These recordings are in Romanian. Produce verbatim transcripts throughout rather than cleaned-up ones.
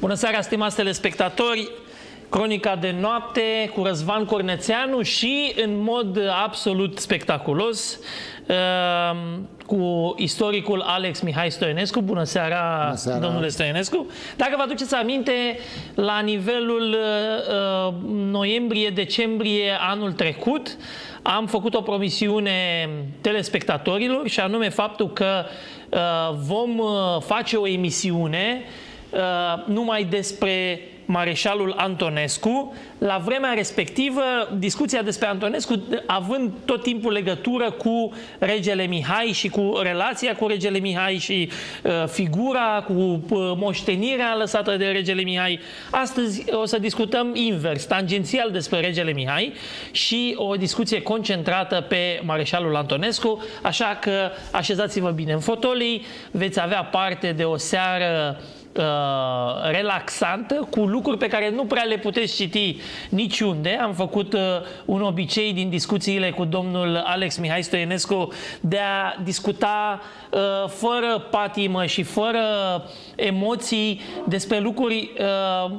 Bună seara, stimați telespectatori! Cronica de noapte cu Răzvan Cornețeanu și în mod absolut spectaculos cu istoricul Alex Mihai Stoienescu. Bună seara, Bună seara. domnule Stoienescu! Dacă vă aduceți aminte, la nivelul uh, noiembrie-decembrie anul trecut am făcut o promisiune telespectatorilor și anume faptul că uh, vom face o emisiune uh, numai despre Mareșalul Antonescu. La vremea respectivă, discuția despre Antonescu având tot timpul legătură cu regele Mihai și cu relația cu regele Mihai și uh, figura, cu uh, moștenirea lăsată de regele Mihai. Astăzi o să discutăm invers, tangențial despre regele Mihai și o discuție concentrată pe Mareșalul Antonescu, așa că așezați-vă bine în fotolii, veți avea parte de o seară Uh, relaxantă, cu lucruri pe care nu prea le puteți citi niciunde. Am făcut uh, un obicei din discuțiile cu domnul Alex Mihai Stoienescu de a discuta uh, fără patimă și fără emoții despre lucruri uh,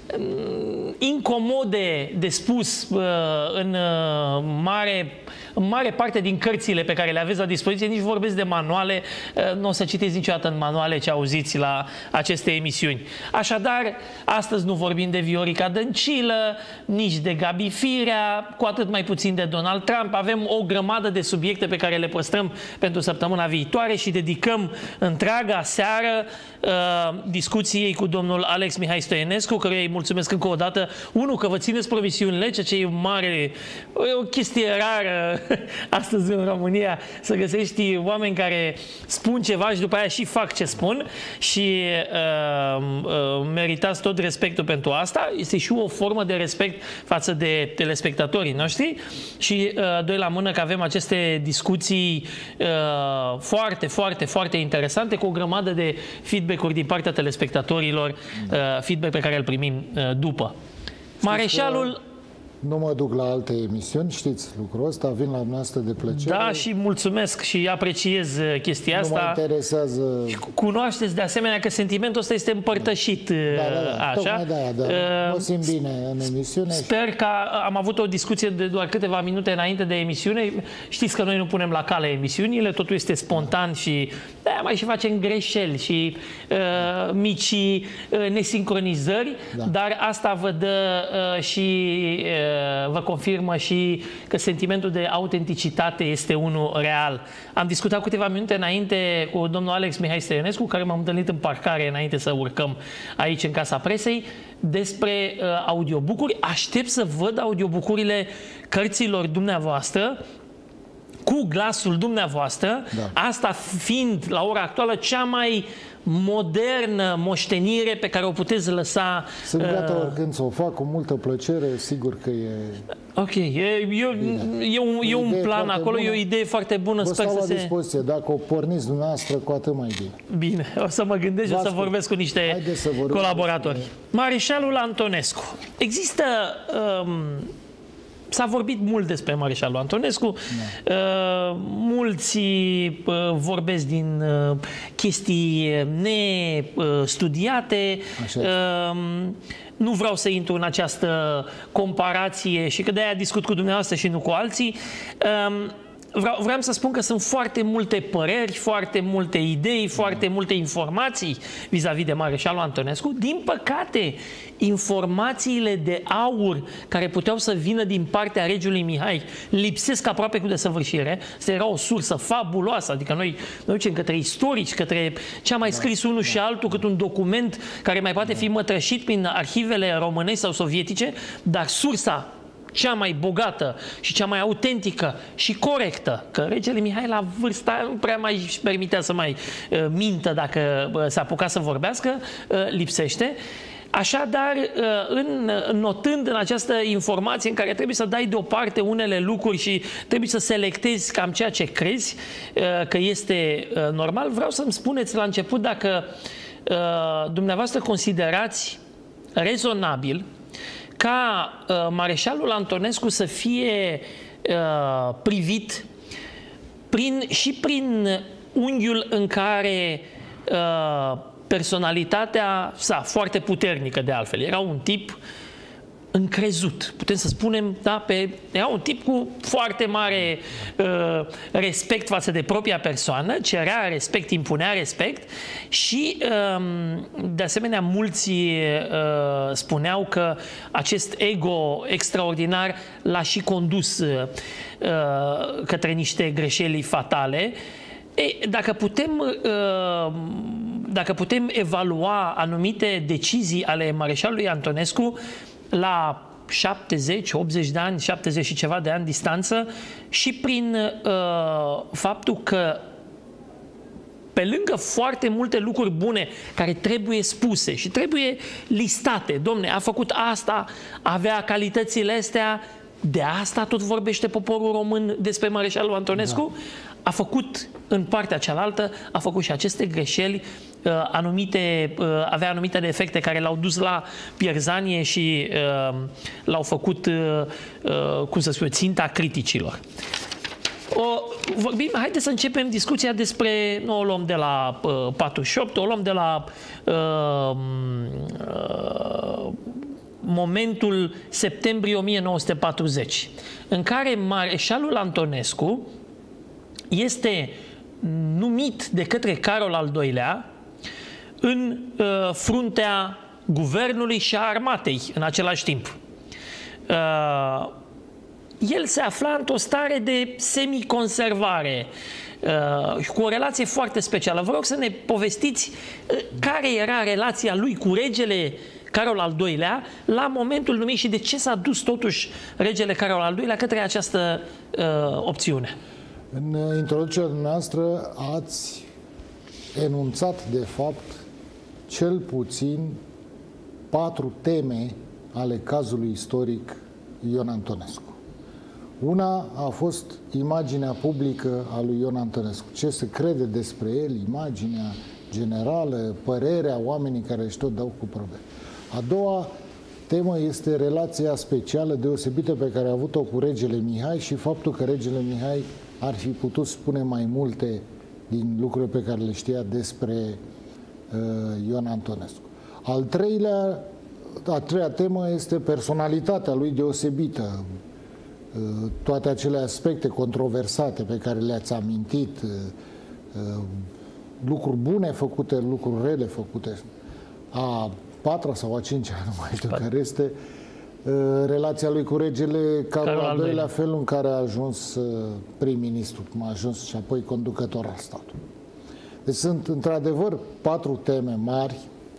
incomode de spus uh, în uh, mare în mare parte din cărțile pe care le aveți la dispoziție. Nici vorbesc de manuale, nu o să citiți niciodată în manuale ce auziți la aceste emisiuni. Așadar, astăzi nu vorbim de Viorica Dăncilă, nici de Gabi Firea, cu atât mai puțin de Donald Trump. Avem o grămadă de subiecte pe care le păstrăm pentru săptămâna viitoare și dedicăm întreaga seară uh, discuției cu domnul Alex Mihai Stoienescu, căruia îi mulțumesc încă o dată. Unu, că vă țineți promisiunile, ceea ce e mare, o chestie rară astăzi în România, să găsești oameni care spun ceva și după aia și fac ce spun și uh, uh, meritați tot respectul pentru asta. Este și o formă de respect față de telespectatorii noștri și uh, doi la mână că avem aceste discuții uh, foarte, foarte, foarte interesante cu o grămadă de feedback-uri din partea telespectatorilor, uh, feedback pe care îl primim uh, după. Mareșalul... Nu mă duc la alte emisiuni, știți lucrul ăsta, vin la dumneavoastră de plăcere. Da, și mulțumesc și apreciez chestia asta. Nu mă interesează... Și cunoașteți de asemenea că sentimentul ăsta este împărtășit, da, da, da. așa. Tocmai de-aia, da. Mă simt bine în emisiune. Sper că am avut o discuție de doar câteva minute înainte de emisiune. Știți că noi nu punem la cale emisiunile, totul este spontan și da, mai și facem greșeli și uh, mici uh, nesincronizări, da. Dar asta vă dă uh, și... Uh, vă confirmă și că sentimentul de autenticitate este unul real. Am discutat câteva minute înainte cu domnul Alex Mihai Stoienescu, care m-am întâlnit în parcare înainte să urcăm aici în Casa Presei, despre uh, audiobook-uri. Aștept să văd audiobook-urile cărților dumneavoastră cu glasul dumneavoastră, da. Asta fiind la ora actuală cea mai modernă moștenire pe care o puteți lăsa. Sunt gata uh... oricând să o fac, cu multă plăcere, sigur că e... Ok, e, e, e, un, e un plan acolo, bună. E o idee foarte bună. Vă sper stau să la se... dispoziție, dacă o porniți dumneavoastră, cu atât mai bine. Bine, o să mă gândesc și o să vorbesc cu niște colaboratori. Mareșalul Antonescu. Există... Um, S-a vorbit mult despre Mareșalul Antonescu, da. uh, mulți uh, vorbesc din uh, chestii nestudiate, uh, nu vreau să intru în această comparație și că de-aia discut cu dumneavoastră și nu cu alții. Uh, Vreau, vreau să spun că sunt foarte multe păreri, foarte multe idei, foarte multe informații vis-a-vis de Mareșalul Antonescu. Din păcate, informațiile de aur care puteau să vină din partea regelui Mihai lipsesc aproape cu desăvârșire. Asta era o sursă fabuloasă, adică noi ne ducem către istorici, către ce a mai scris unul și altul, cât un document care mai poate fi mătrășit prin arhivele românești sau sovietice, dar sursa cea mai bogată și cea mai autentică și corectă, că regele Mihai la vârsta nu prea mai își permitea să mai uh, mintă dacă uh, s-a apucat să vorbească, uh, lipsește. Așadar, uh, în, notând în această informație în care trebuie să dai deoparte unele lucruri și trebuie să selectezi cam ceea ce crezi uh, că este uh, normal, vreau să-mi spuneți la început dacă uh, dumneavoastră considerați rezonabil ca uh, Mareșalul Antonescu să fie uh, privit prin, și prin unghiul în care uh, personalitatea sa, foarte puternică de altfel. Era un tip încrezut, putem să spunem, da, pe, era un tip cu foarte mare uh, respect față de propria persoană, cerea respect, impunea respect și, uh, de asemenea, mulți uh, spuneau că acest ego extraordinar l-a și condus uh, către niște greșeli fatale. E, dacă putem, uh, dacă putem evalua anumite decizii ale mareșalului Antonescu, la șaptezeci, optzeci de ani, șaptezeci și ceva de ani distanță și prin uh, faptul că pe lângă foarte multe lucruri bune care trebuie spuse și trebuie listate, domne, a făcut asta, avea calitățile astea, de asta tot vorbește poporul român despre mareșalul Antonescu, da. A făcut în partea cealaltă, a făcut și aceste greșeli, uh, anumite, uh, avea anumite defecte care l-au dus la pierzanie și uh, l-au făcut, uh, uh, cum să spun, ținta criticilor. O, vorbim, haideți să începem discuția despre, nu o luăm de la uh, patruzeci și opt, o luăm de la uh, uh, momentul septembrie o mie nouă sute patruzeci, în care mareșalul Antonescu este numit de către Carol al doilea în uh, fruntea guvernului și a armatei în același timp. Uh, el se afla într-o stare de semiconservare, uh, cu o relație foarte specială. Vă rog să ne povestiți uh, care era relația lui cu regele Carol al doilea la momentul numirii și de ce s-a dus totuși regele Carol al doilea către această uh, opțiune. În introducerea noastră ați enunțat, de fapt, cel puțin patru teme ale cazului istoric Ion Antonescu. Una a fost imaginea publică a lui Ion Antonescu. Ce se crede despre el, imaginea generală, părerea oamenii care își tot dau cu probe. A doua temă este relația specială deosebită pe care a avut-o cu regele Mihai și faptul că regele Mihai ar fi putut spune mai multe din lucrurile pe care le știa despre uh, Ion Antonescu. Al treilea, a treia temă este personalitatea lui deosebită. Uh, toate acele aspecte controversate pe care le-ați amintit, uh, uh, lucruri bune făcute, lucruri rele făcute. A patra sau a cincea, nu mai știu care este, relația lui cu regele Carol al doilea, felul în care a ajuns prim-ministru, cum a ajuns și apoi conducător al statului. Deci sunt într-adevăr patru teme mari.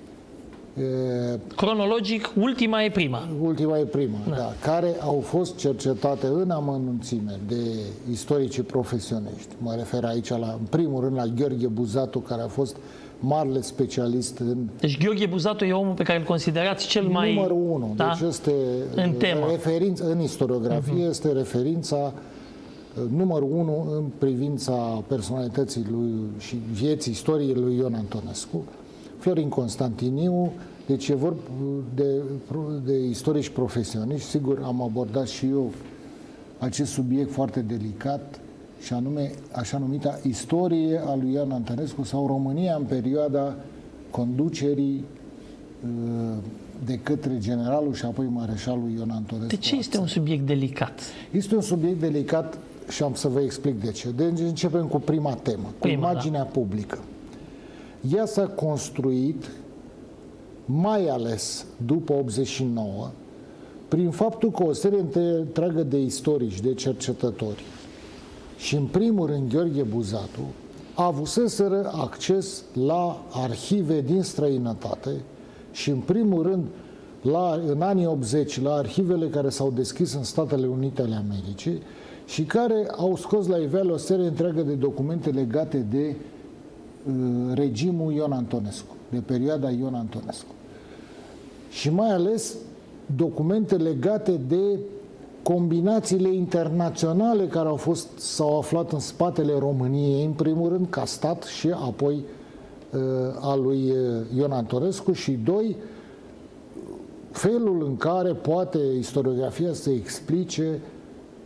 Cronologic, ultima e prima. Ultima e prima, da. Da, care au fost cercetate în amănunțime de istoricii profesioniști. Mă refer aici, la, în primul rând, la Gheorghe Buzatu, care a fost marele specialist în... Deci Gheorghe Buzatu e omul pe care îl considerați cel mai... Numărul unu. Da? Deci este în temă. Referință, în istoriografie, uh-huh. este referința numărul unu în privința personalității lui și vieții, istoriei lui Ion Antonescu. Florin Constantiniu, deci e vorba de, de istorici profesioniști. Sigur, am abordat și eu acest subiect foarte delicat, și anume așa numita istorie a lui Ion Antonescu sau România în perioada conducerii de către generalul și apoi mareșalul Ion Antonescu. De ce este un subiect delicat? Este un subiect delicat și am să vă explic de ce. Deci începem cu prima temă, cu prima, imaginea da. publică. Ea s-a construit mai ales după optzeci și nouă prin faptul că o serie întreagă de istorici, de cercetători și în primul rând Gheorghe Buzatu avuseseră acces la arhive din străinătate și în primul rând la, în anii optzeci la arhivele care s-au deschis în Statele Unite ale Americii și care au scos la iveală o serie întreagă de documente legate de uh, regimul Ion Antonescu, de perioada Ion Antonescu. Și mai ales documente legate de combinațiile internaționale care au fost, s-au aflat în spatele României, în primul rând, ca stat și apoi uh, a lui Ion Antonescu și, doi, felul în care poate istoriografia să explice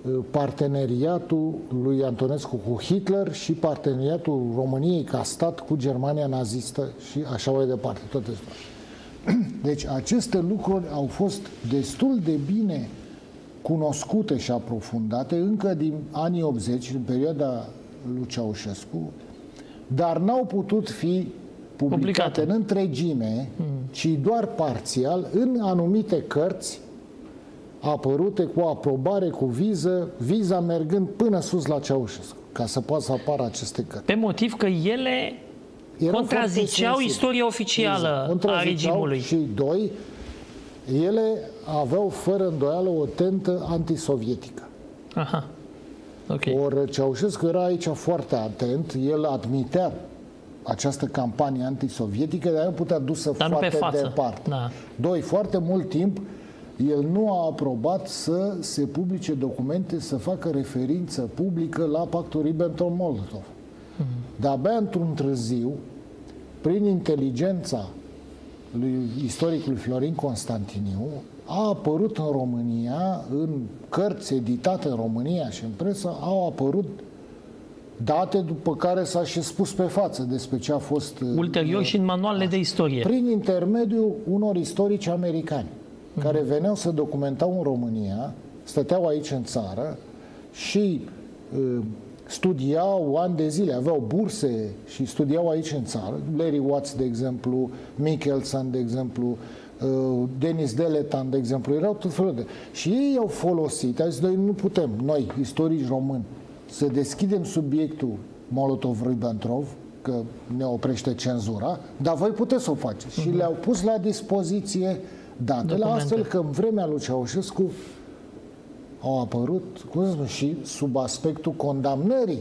parteneriatul lui Antonescu cu Hitler și parteneriatul României ca stat cu Germania nazistă și așa mai departe. Toate deci aceste lucruri au fost destul de bine cunoscute și aprofundate încă din anii optzeci, în perioada lui Ceaușescu, dar n-au putut fi publicate, publicate. în întregime, mm. ci doar parțial, în anumite cărți apărute cu aprobare, cu viză, viza mergând până sus la Ceaușescu, ca să poată să apară aceste cărți. Pe motiv că ele erau contraziceau istoria oficială exact. a regimului. Și doi, ele aveau fără îndoială o tentă antisovietică. Aha. Okay. Ori Ceaușescu era aici foarte atent, el admitea această campanie antisovietică, dar nu putea dusă dar foarte pe departe. Da. Doi, foarte mult timp, el nu a aprobat să se publice documente, să facă referință publică la pactul Ribbentrop-Molotov. Mm-hmm. De-abia într-un târziu, prin inteligența lui istoricului Florin Constantiniu, a apărut în România, în cărți editate în România și în presă, au apărut date după care s-a și spus pe față despre ce a fost... Ulterior uh, și în manualele de istorie. Prin intermediul unor istorici americani, mm-hmm. care veneau să documentau în România, stăteau aici în țară și uh, studiau ani de zile, aveau burse și studiau aici în țară. Larry Watts, de exemplu, Michelson, de exemplu, Denis Deletan, de exemplu, erau tot felul de... Și ei au folosit, au zis, noi nu putem, noi, istorici români, să deschidem subiectul Molotov-Ribbentrop, că ne oprește cenzura, dar voi puteți să o faceți. Uh-huh. Și le-au pus la dispoziție datele, documente. Astfel că în vremea lui Ceaușescu au apărut, cum să spun, și sub aspectul condamnării.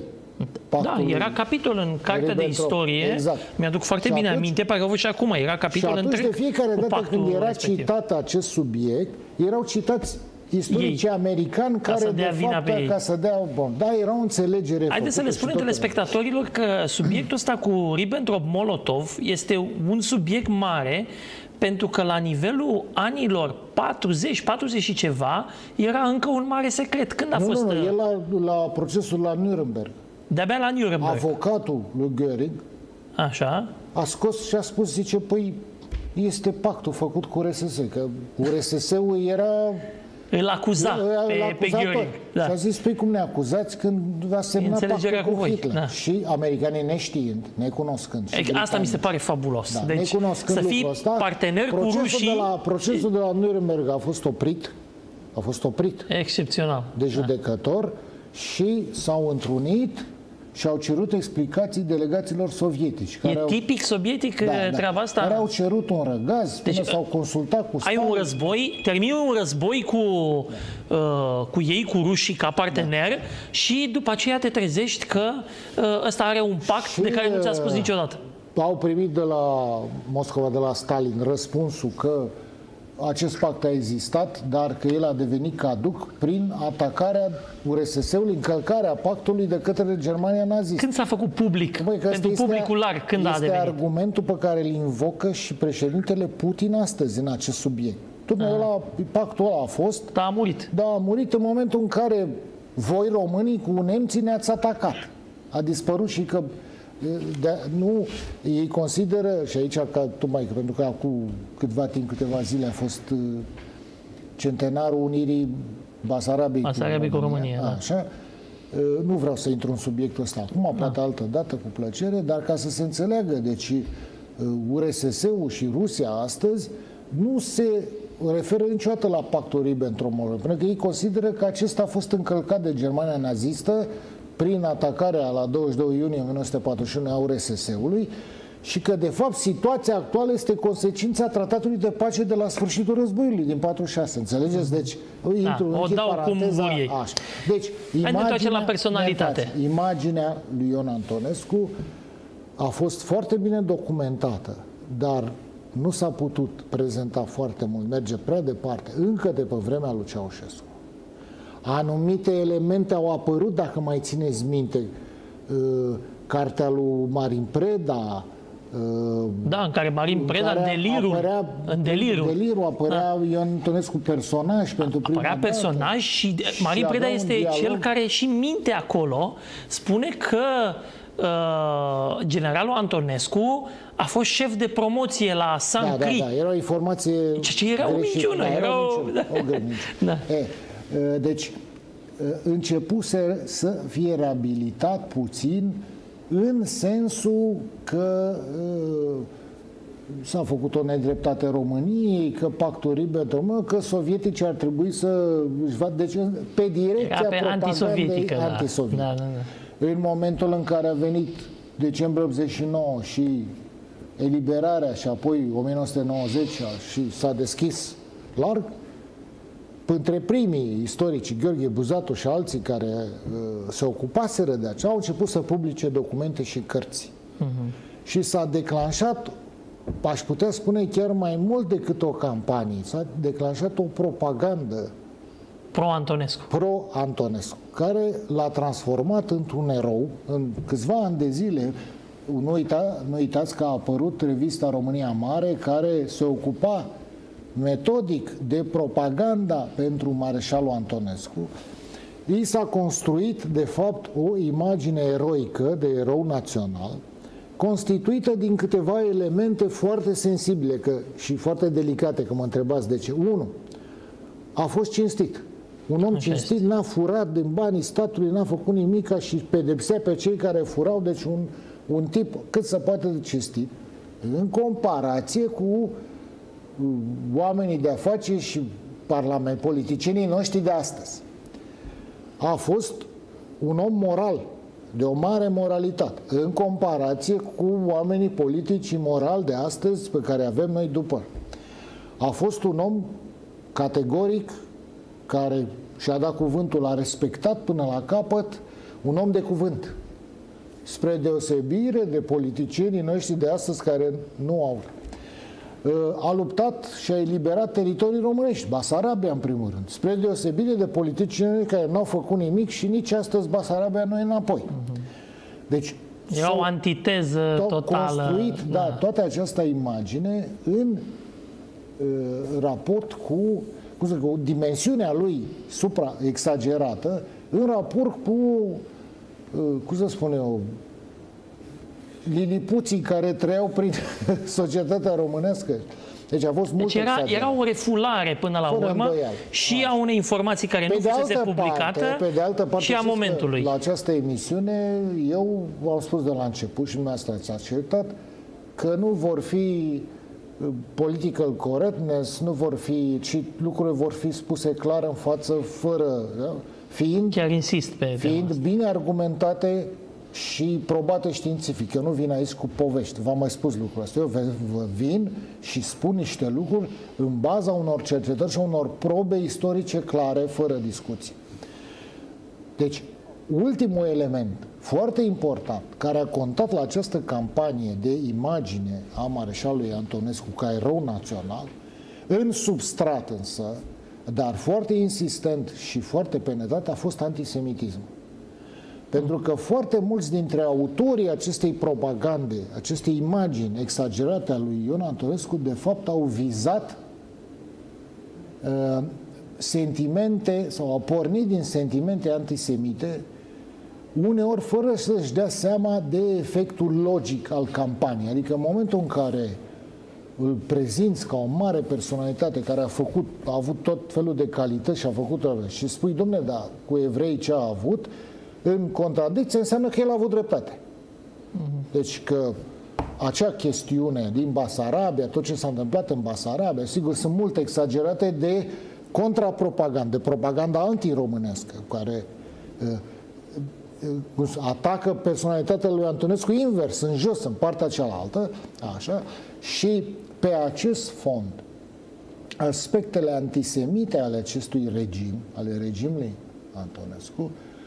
Da, era capitol în cartea de istorie. Exact. Mi-aduc foarte și bine atunci, aminte, parcă vă și acum, era capitol întreg. Și atunci, de fiecare dată când era respectiv. citat acest subiect, erau citați istoricii americani care, să dea de fapt, ca să dea... Bun, da, era o înțelegere. Haideți să le spunem telespectatorilor că subiectul ăsta cu Ribbentrop-Molotov este un subiect mare, pentru că la nivelul anilor patruzeci, patruzeci și ceva, era încă un mare secret. Când a nu, fost... Nu, nu, el la, la procesul la Nuremberg. De-abia la Nuremberg. Avocatul lui Göring Așa. a scos și a spus, zice, păi, este pactul făcut cu R S S, că U R S S-ul era... Îl acuza îl pe, acuza pe Göring. Da. Și a zis, păi cum ne acuzați când va semna pactul cu, cu Hitler? Da. Și americanii neștiind, necunoscând. E, asta mi se pare fabulos. Da, deci, să fii ăsta, partener cu rușii... De la, procesul de la Nuremberg a fost oprit, a fost oprit excepțional de judecător, da. Și s-au întrunit și au cerut explicații delegaților sovietici. E care tipic au... sovietic da, treaba da, asta? Care au cerut un răgaz, deci, până s-au consultat cu Stalin. Ai un război, termini un război cu, uh, cu ei, cu rușii ca partener, da. Și după aceea te trezești că uh, ăsta are un pact și, de care nu ți-a spus niciodată. Au primit de la Moscova, de la Stalin, răspunsul că acest pact a existat, dar că el a devenit caduc prin atacarea U R S S-ului, încălcarea pactului de către Germania nazistă. Când s-a făcut public? Băi, pentru publicul larg, când a devenit? Este argumentul pe care îl invocă și președintele Putin astăzi în acest subiect. Ăla, pactul ăla a fost... Da, a murit. Da, a murit în momentul în care voi, românii, cu nemții ne-ați atacat. A dispărut și că... De, nu, ei consideră, și aici, ca, tocmai, pentru că acum câteva timp, câteva zile a fost uh, centenarul unirii Basarabiei, Basarabiei cu România. România așa, uh, nu vreau să intru în subiectul ăsta acum, poate da. Altă dată, cu plăcere, dar ca să se înțeleagă, deci uh, U R S S-ul și Rusia astăzi nu se referă niciodată la pactul Ribbentrop-Molotov, pentru că ei consideră că acesta a fost încălcat de Germania nazistă prin atacarea la douăzeci și doi iunie o mie nouă sute patruzeci și unu a U R S S-ului și că, de fapt, situația actuală este consecința tratatului de pace de la sfârșitul războiului din patruzeci și șase. Înțelegeți? Deci, intru, da, o dau paranteza, cum ei. Așa. Deci, imaginea, la personalitate. Imaginea lui Ion Antonescu a fost foarte bine documentată, dar nu s-a putut prezenta foarte mult, merge prea departe, încă de pe vremea lui Ceaușescu. Anumite elemente au apărut, dacă mai țineți minte, cartea lui Marin Preda, Da, în care Marin Preda, în delirul, apărea, în delirul. delirul apărea da. Ion Antonescu personaj pentru prima apărea dată. personaj și Marin Preda este cel care și minte acolo, spune că uh, generalul Antonescu a fost șef de promoție la Sancri. Da, da, da, era o informație Ce, ce era greșit, o minciună. Da, era o minciună. Da. O da. E, deci, începuse să fie reabilitat puțin în sensul că s-a făcut o nedreptate României, că pactul Ribbentrop, că sovieticii ar trebui să își vadă, deci pe direcția pe propagandei da. antisovietice. Da, da, da. În momentul în care a venit decembrie optzeci și nouă și eliberarea și apoi o mie nouă sute nouăzeci și s-a deschis larg, între primii istorici, Gheorghe Buzatu și alții care uh, se ocupaseră de aceea, au început să publice documente și cărți. Uh-huh. Și s-a declanșat, aș putea spune chiar mai mult decât o campanie, s-a declanșat o propagandă pro-Antonescu. Pro-Antonescu, care l-a transformat într-un erou în câțiva ani de zile. Nu, uita, nu uitați că a apărut revista România Mare, care se ocupa metodic de propaganda pentru Mareșalul Antonescu. I s-a construit, de fapt, o imagine eroică de erou național, constituită din câteva elemente foarte sensibile că, și foarte delicate, că mă întrebați de ce. Unu, a fost cinstit. Un om cinstit n-a furat din banii statului, n-a făcut nimic și pedepsea pe cei care furau, deci un, un tip cât se poate de cinstit, în comparație cu oamenii de afaceri și parlament, politicienii noștri de astăzi. A fost un om moral, de o mare moralitate, în comparație cu oamenii politici morali de astăzi pe care avem noi după. A fost un om categoric care și-a dat cuvântul, a respectat până la capăt, un om de cuvânt, spre deosebire de politicienii noștri de astăzi care nu au. A luptat și a eliberat teritorii românești, Basarabia în primul rând, spre deosebire de politicienii care nu au făcut nimic și nici astăzi Basarabia nu e înapoi. Deci era o antiteză totală. Construit, da, da, toată această imagine în uh, raport cu, cum să zic, o dimensiunea lui supra-exagerată în raport cu, uh, cum să spun eu, lilipuții care trăiau prin societatea românească. Deci a fost mult deci era, era o refulare până la Fără urmă îndoială. Și a unei informații care pe nu fusese publicată parte, pe de altă parte, și a momentului. La această emisiune eu v-am spus de la început și dumneavoastră ați acceptat că nu vor fi political correctness, nu vor fi, ci lucrurile vor fi spuse clar în față, fără, da? fiind, chiar insist pe fiind bine argumentate și probate științific. Eu nu vin aici cu povești. V-am mai spus lucrul ăsta. Eu vin și spun niște lucruri în baza unor cercetări și unor probe istorice clare, fără discuții. Deci, ultimul element foarte important care a contat la această campanie de imagine a Mareșalului Antonescu ca erou național, în substrat însă, dar foarte insistent și foarte penetrat, a fost antisemitismul. Pentru că foarte mulți dintre autorii acestei propagande, acestei imagini exagerate a lui Ion Antonescu, de fapt au vizat uh, sentimente sau au pornit din sentimente antisemite, uneori fără să-și dea seama de efectul logic al campaniei. Adică în momentul în care îl prezinți ca o mare personalitate care a făcut, a avut tot felul de calități și a făcut și spui, dom'le, da, cu evrei ce a avut, în contradicție înseamnă că el a avut dreptate. Uh-huh. Deci că acea chestiune din Basarabia, tot ce s-a întâmplat în Basarabia, sigur, sunt multe exagerate de contrapropagandă, de propaganda antiromânească, care uh, uh, atacă personalitatea lui Antonescu invers, în jos, în partea cealaltă, așa, și pe acest fond, aspectele antisemite ale acestui regim, ale regimului Antonescu,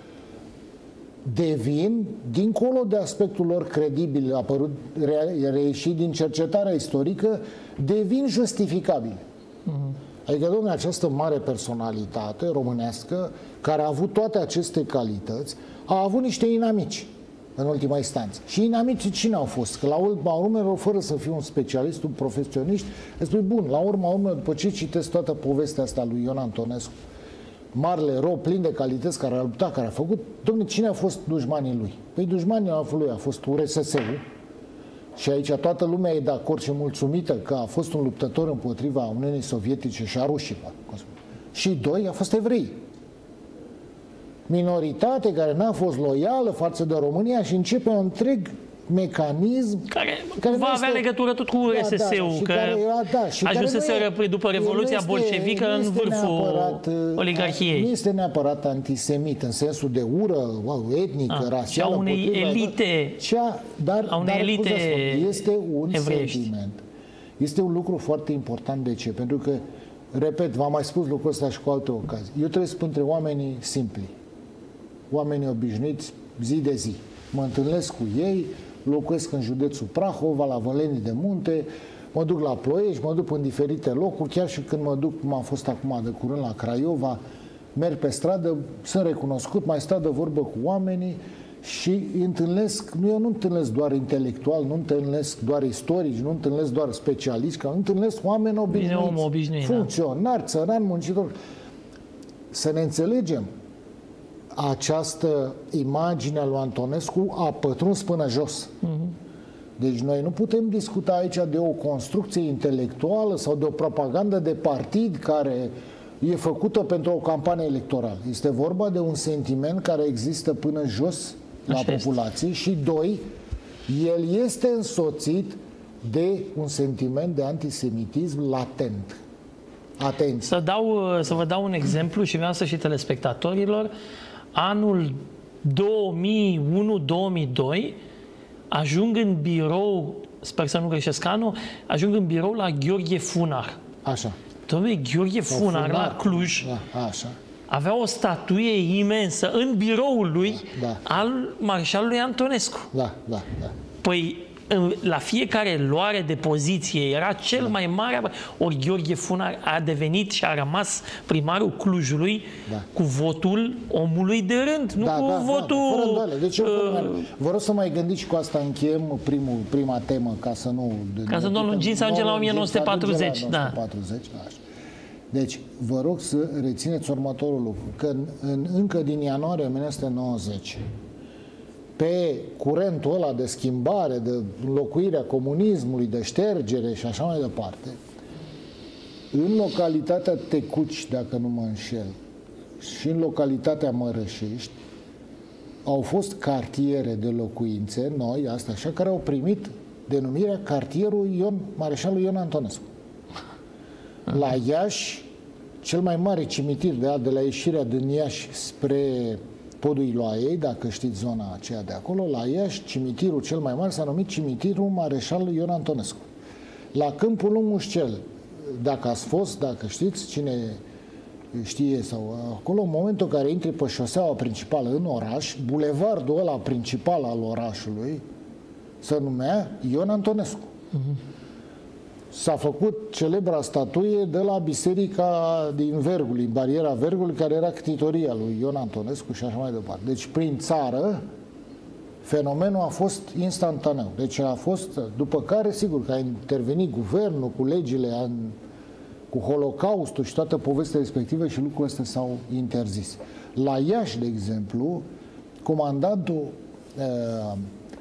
devin, dincolo de aspectul lor credibil, apărut, reieșit din cercetarea istorică, devin justificabile. Uh-huh. Adică, domnule, această mare personalitate românească, care a avut toate aceste calități, a avut niște inamici. în ultima instanță. Și inamicii cine au fost? Că la urma urmelor, fără să fiu un specialist, un profesionist, îți spui, bun, la urma urmelor, după ce citesc toată povestea asta lui Ion Antonescu, marele erou, plin de calități, care a luptat, care a făcut, dom'le, cine a fost dușmanii lui? Păi dușmanii lui a fost U R S S-ul, și aici toată lumea e de acord și mulțumită că a fost un luptător împotriva Uniunii Sovietice și a rușilor. Și doi, a fost evrei. Minoritate care n-a fost loială față de România și începe un întreg mecanism care, care va avea este... legătură tot cu U R S S-ul, da, da, că da, ajunseseră după Revoluția este, Bolșevică în vârful oligarhiei. Nu este neapărat antisemit în sensul de ură etnică, a, rasială. A unei elite, cea, dar, a unei dar, elite spun, este un evreiești. sentiment. Este un lucru foarte important. De ce? Pentru că, repet, v-am mai spus lucrul ăsta și cu alte ocazii. Eu trăiesc între oamenii simpli, oamenii obișnuiți zi de zi. Mă întâlnesc cu ei, locuiesc în județul Prahova, la Vălenii de Munte, mă duc la Ploiești, mă duc în diferite locuri, chiar și când mă duc, cum am fost acum de curând la Craiova, merg pe stradă, sunt recunoscut, mai stau de vorbă cu oamenii și îi întâlnesc, nu, eu nu întâlnesc doar intelectual, nu întâlnesc doar istorici, nu întâlnesc doar specialiști, că întâlnesc oameni obișnuiți, obișnuit, funcționari, da. țărani, muncitori. Să ne înțelegem, această imagine a lui Antonescu a pătruns până jos. Uh-huh. Deci noi nu putem discuta aici de o construcție intelectuală sau de o propagandă de partid care e făcută pentru o campanie electorală. Este vorba de un sentiment care există până jos la Așa populație este. Și, doi, el este însoțit de un sentiment de antisemitism latent. Atenție! Să, dau, să vă dau un exemplu și vreau să și telespectatorilor. Anul două mii unu două mii doi ajung în birou, sper să nu greșesc anul, ajung în birou la Gheorghe Funar. Așa. Dom'le, Gheorghe Funar, Funar la Cluj, da, așa. avea o statuie imensă în biroul lui, da. al marșalului Antonescu. Da, da, da. Păi, la fiecare luare de poziție era cel da. mai mare, ori Gheorghe Funar a devenit și a rămas primarul Clujului da. cu votul omului de rând, nu da, cu da, votul... Da, deci uh, vă rog să mai gândiți și cu asta încheiem primul, prima temă, ca să nu... Ca să nu lungim, să ajungem la o mie nouă sute patruzeci. La o mie nouă sute patruzeci da. Așa. Deci, vă rog să rețineți următorul lucru, că în, în, încă din ianuarie o mie nouă sute nouăzeci, pe curentul ăla de schimbare, de înlocuirea comunismului, de ștergere și așa mai departe, în localitatea Tecuci, dacă nu mă înșel, și în localitatea Mărășești, au fost cartiere de locuințe noi, asta așa, care au primit denumirea cartierul Ion, Mareșalul Ion Antonescu. La Iași, cel mai mare cimitir de, de la ieșirea din Iași spre Podul Iloaiei, dacă știți zona aceea de acolo, la Iași, cimitirul cel mai mare s-a numit cimitirul Mareșalului Ion Antonescu. La Câmpul Lung Mușcel, dacă ați fost, dacă știți, cine știe sau acolo, în momentul în care intri pe șoseaua principală în oraș, bulevardul ăla principal al orașului se numea Ion Antonescu. Uh-huh. S-a făcut celebra statuie de la biserica din Vergului, bariera Vergului, care era ctitoria lui Ion Antonescu și așa mai departe. Deci, prin țară, fenomenul a fost instantaneu. Deci a fost, după care, sigur, că a intervenit guvernul cu legile, cu Holocaustul și toată povestea respectivă și lucrurile astea s-au interzis. La Iași, de exemplu, comandantul uh,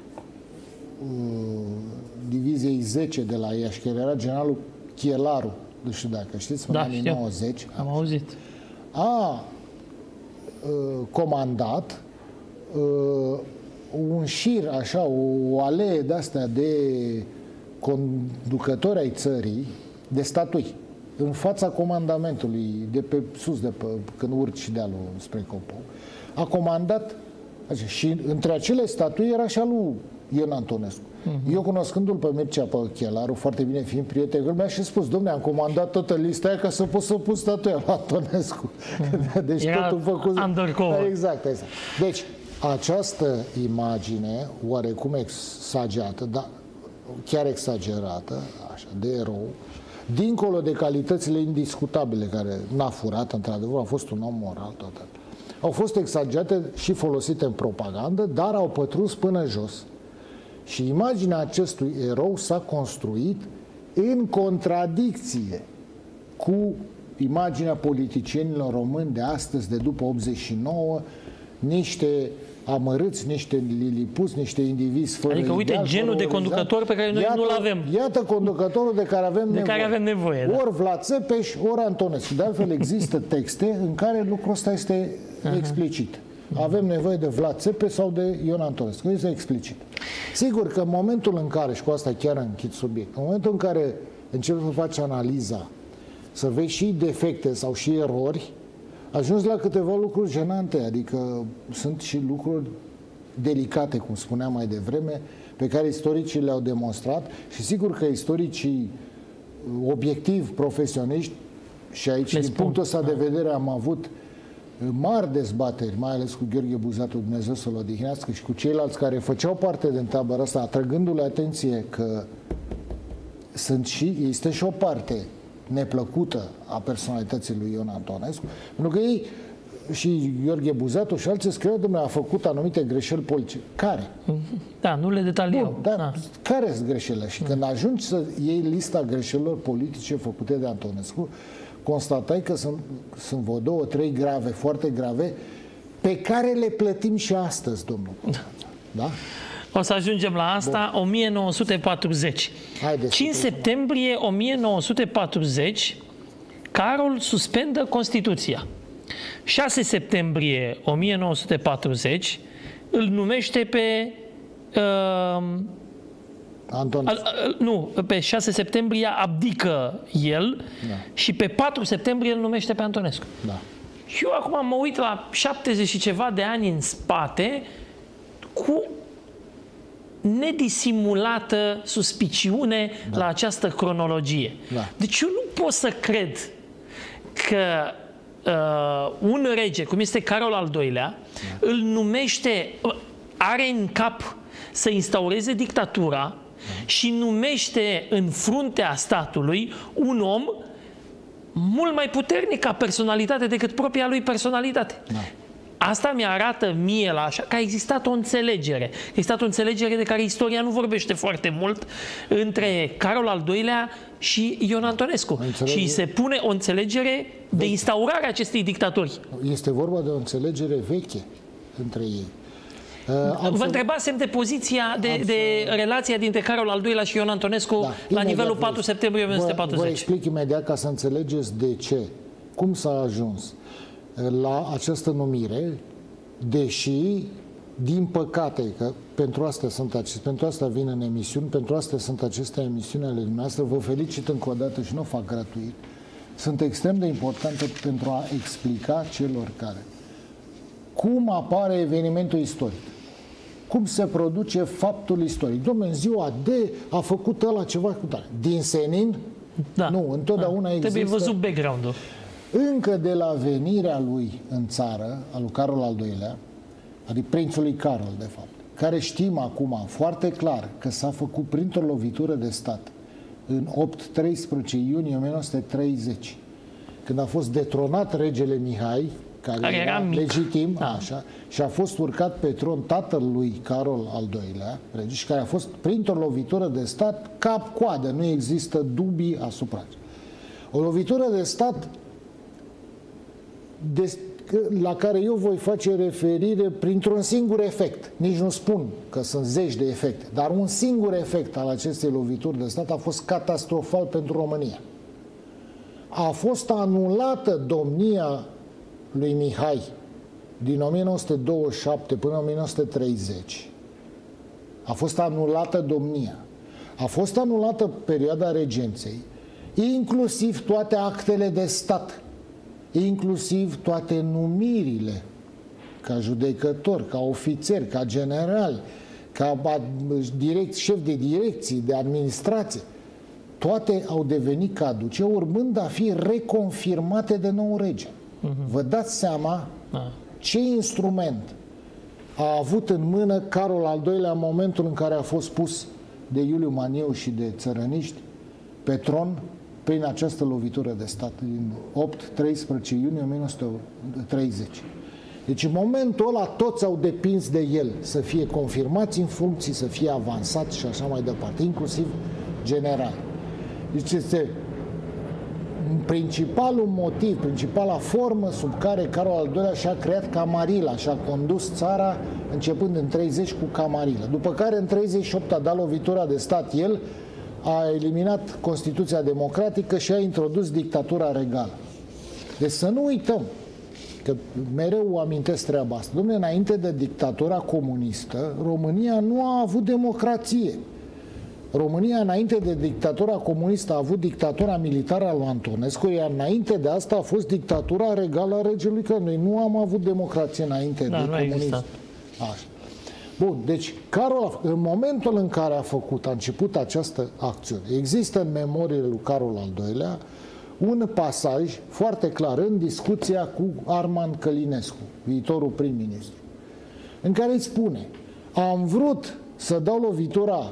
Diviziei zece de la Iași, care era generalul Chielaru, nu știu dacă știți, în da, anii nouăzeci, am auzit. A uh, comandat uh, un șir, așa, o, o alee de-astea de conducători ai țării, de statui, în fața comandamentului, de pe sus, de pe, când urci dealul spre Copou. A comandat, așa, și între acele statui era și al lui Ion Antonescu. Uh-huh. Eu, cunoscându-l pe Mircea Păchelaru, foarte bine fiind prieten, mi-a și spus, dom'le, am comandat toată lista aia ca să pot să pun statuia la Antonescu. Uh-huh. Deci era totul făcut... undercover. Exact, exact. Deci, această imagine, oarecum exagerată, dar chiar exagerată, așa, de erou, dincolo de calitățile indiscutabile, care n-a furat, într-adevăr, a fost un om moral total, au fost exagerate și folosite în propagandă, dar au pătruns până jos. Și imaginea acestui erou s-a construit în contradicție cu imaginea politicienilor români de astăzi, de după optzeci și nouă, niște amărâți, niște lilipuți, niște indivizi fără Adică, uite, ideal, genul de conducător pe care noi iată, nu-l avem. Iată conducătorul de care avem de nevoie. care avem nevoie, da. Ori Vlad Țepeș, ori Antonescu. De altfel, există texte în care lucrul ăsta este uh-huh. explicit. Avem nevoie de Vlad Țepeș sau de Ion Antonescu. Este explicit. Sigur că în momentul în care, și cu asta chiar închid subiect, în momentul în care începi să faci analiza, să vezi și defecte sau și erori, ajungi la câteva lucruri jenante, adică sunt și lucruri delicate, cum spuneam mai devreme, pe care istoricii le-au demonstrat și sigur că istoricii obiectiv, profesioniști, și aici, din punctul ăsta de vedere, am avut mari dezbateri, mai ales cu Gheorghe Buzatu, Dumnezeu să-l odihnească, și cu ceilalți care făceau parte din tabăra asta, atrăgându-le atenție că sunt și, este și o parte neplăcută a personalității lui Ion Antonescu, pentru că ei și Gheorghe Buzatu și alții scriu, domnule, a făcut anumite greșeli politice. Care? Da, nu le detaliem. Bun, dar da. care sunt greșelile? Și când ajungi să iei lista greșelilor politice făcute de Antonescu, constatai că sunt, sunt vreo două, trei grave, foarte grave, pe care le plătim și astăzi, domnul. Da? O să ajungem la asta. Bun. o mie nouă sute patruzeci. Haideți, cinci septembrie o mie nouă sute patruzeci, Carol suspendă Constituția. șase septembrie o mie nouă sute patruzeci îl numește pe uh, Antonescu. Al, nu, pe șase septembrie abdică el, da. Și pe patru septembrie îl numește pe Antonescu. Da. Și eu acum mă uit la șaptezeci și ceva de ani în spate cu nedisimulată suspiciune, da, la această cronologie. Da. Deci eu nu pot să cred că uh, un rege, cum este Carol al doilea, da, îl numește, are în cap să instaureze dictatura, da, și numește în fruntea statului un om mult mai puternic ca personalitate decât propria lui personalitate. Da. Asta mi-arată mie la așa că a existat o înțelegere. A existat o înțelegere de care istoria nu vorbește foarte mult între Carol al doilea și Ion Antonescu. Și îi se pune o înțelegere de instaurare a acestei dictaturi. Este vorba de o înțelegere veche între ei. Uh, Vă întrebasem de poziția, de, de relația dintre Carol al doilea și Ion Antonescu, da, la nivelul patru septembrie o mie nouă sute patruzeci. Vă, vă explic imediat ca să înțelegeți de ce. Cum s-a ajuns la această numire, deși, din păcate, că pentru asta, sunt acest, pentru asta vin în emisiuni, pentru asta sunt aceste emisiuni ale dumneavoastră, vă felicit încă o dată și nu o fac gratuit, sunt extrem de importante pentru a explica celor care cum apare evenimentul istoric, cum se produce faptul istoric. Dom'le, în ziua de a făcut ăla ceva cu tare. Din senin? Da. Nu, întotdeauna da, există... Trebuie văzut background-ul. Încă de la venirea lui în țară, al lui Carol al doilea, adică prințului Carol, de fapt, care știm acum foarte clar că s-a făcut printr-o lovitură de stat în opt treisprezece iunie o mie nouă sute treizeci, când a fost detronat regele Mihai, care, care era, era legitim, da, așa, și a fost urcat pe tron tatălui Carol al doilea, rege, și care a fost printr-o lovitură de stat cap-coadă, nu există dubii asupra. O lovitură de stat de, la care eu voi face referire printr-un singur efect. Nici nu spun că sunt zeci de efecte, dar un singur efect al acestei lovituri de stat a fost catastrofal pentru România. A fost anulată domnia lui Mihai din o mie nouă sute douăzeci și șapte până în o mie nouă sute treizeci. A fost anulată domnia. A fost anulată perioada regenței, inclusiv toate actele de stat, inclusiv toate numirile ca judecători, ca ofițeri, ca generali, ca direct, șef de direcții, de administrație. Toate au devenit caduce, urmând a fi reconfirmate de nou rege. Uh-huh. Vă dați seama uh. ce instrument a avut în mână Carol al doilea în momentul în care a fost pus de Iuliu Maniu și de țărăniști pe tron prin această lovitură de stat din opt treisprezece iunie o mie nouă sute treizeci. Deci în momentul ăla toți au depins de el să fie confirmați în funcții, să fie avansați și așa mai departe, inclusiv general. Deci este principalul motiv, principala formă sub care Carol al doilea și-a creat Camarila și a condus țara începând în treizeci cu Camarila. După care în treizeci și opt a dat lovitura de stat el, a eliminat Constituția democratică și a introdus dictatura regală. Deci să nu uităm, că mereu amintesc treaba asta. Dom'le, înainte de dictatura comunistă, România nu a avut democrație. România, înainte de dictatura comunistă, a avut dictatura militară a lui Antonescu, iar înainte de asta a fost dictatura regală a regelui Călin. Noi nu am avut democrație înainte da, de comunism. Existat. Așa. Bun, deci Carol, în momentul în care a făcut, a început această acțiune, există în memoriile lui Carol al doilea un pasaj foarte clar în discuția cu Arman Călinescu, viitorul prim-ministru, în care îi spune: am vrut să dau lovitura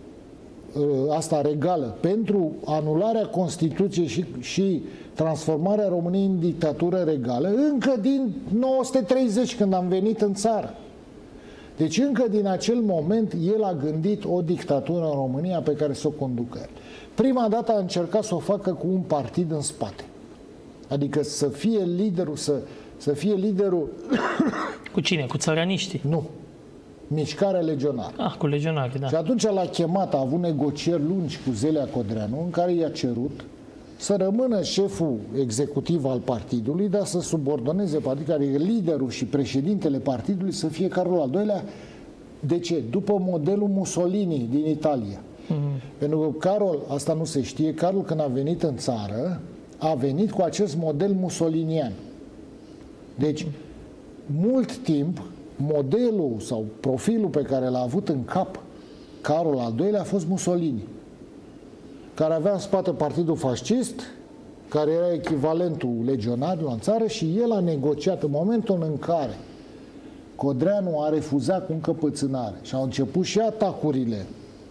asta regală pentru anularea Constituției și, și transformarea României în dictatură regală încă din nouă sute treizeci, când am venit în țară. Deci încă din acel moment el a gândit o dictatură în România pe care să o conducă el. Prima dată a încercat să o facă cu un partid în spate. Adică să fie liderul, să, să fie liderul... Cu cine? Cu țărăniștii? Nu. Mișcarea legionară. Ah, cu legionarii, da. Și atunci l-a chemat, a avut negocieri lungi cu Zelea Codreanu, în care i-a cerut să rămână șeful executiv al partidului, dar să subordoneze partidul, care e liderul și președintele partidului, să fie Carol al doilea. De ce? După modelul Mussolini din Italia. Mm-hmm. Pentru că Carol, asta nu se știe, Carol când a venit în țară, a venit cu acest model mussolinian. Deci, mult timp, modelul sau profilul pe care l-a avut în cap Carol al doilea a fost Mussolini, care avea în spate partidul fascist, care era echivalentul legionarilor în țară, și el a negociat în momentul în care Codreanu a refuzat cu încăpățânare și au început și atacurile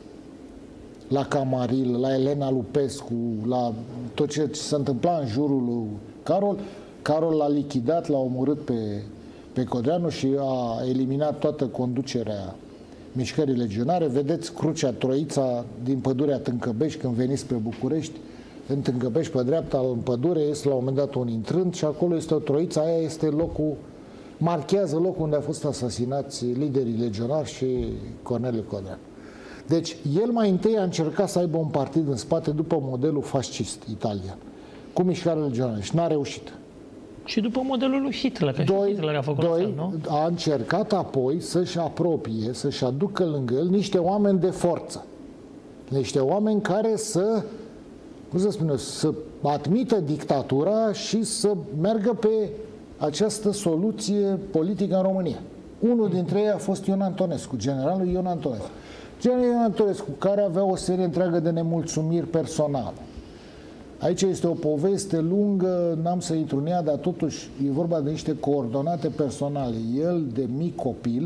la Camaril, la Elena Lupescu, la tot ce se întâmpla în jurul lui Carol. Carol l-a lichidat, l-a omorât pe, pe Codreanu și a eliminat toată conducerea mișcării legionare. Vedeți crucea Troița din pădurea Tâncăbești când veniți spre București. În Tâncăbești, pe dreapta, în pădure, este la un moment dat un intrând și acolo este o Troiță. Aia este locul, marchează locul unde au fost asasinați liderii legionari și Corneliu Codreanu. Deci, el mai întâi a încercat să aibă un partid în spate după modelul fascist italian, cu mișcarea legionară, și n-a reușit. Și după modelul lui Hitler, că doi, Hitler a făcut doi, fel, nu? A încercat apoi să-și apropie, să-și aducă lângă el niște oameni de forță. Niște oameni care să, cum să spun eu, să admită dictatura și să meargă pe această soluție politică în România. Unul dintre ei a fost Ion Antonescu, generalul Ion Antonescu. Generalul Ion Antonescu, care avea o serie întreagă de nemulțumiri personale. Aici este o poveste lungă, n-am să intru în ea, dar totuși e vorba de niște coordonate personale. El, de mic copil,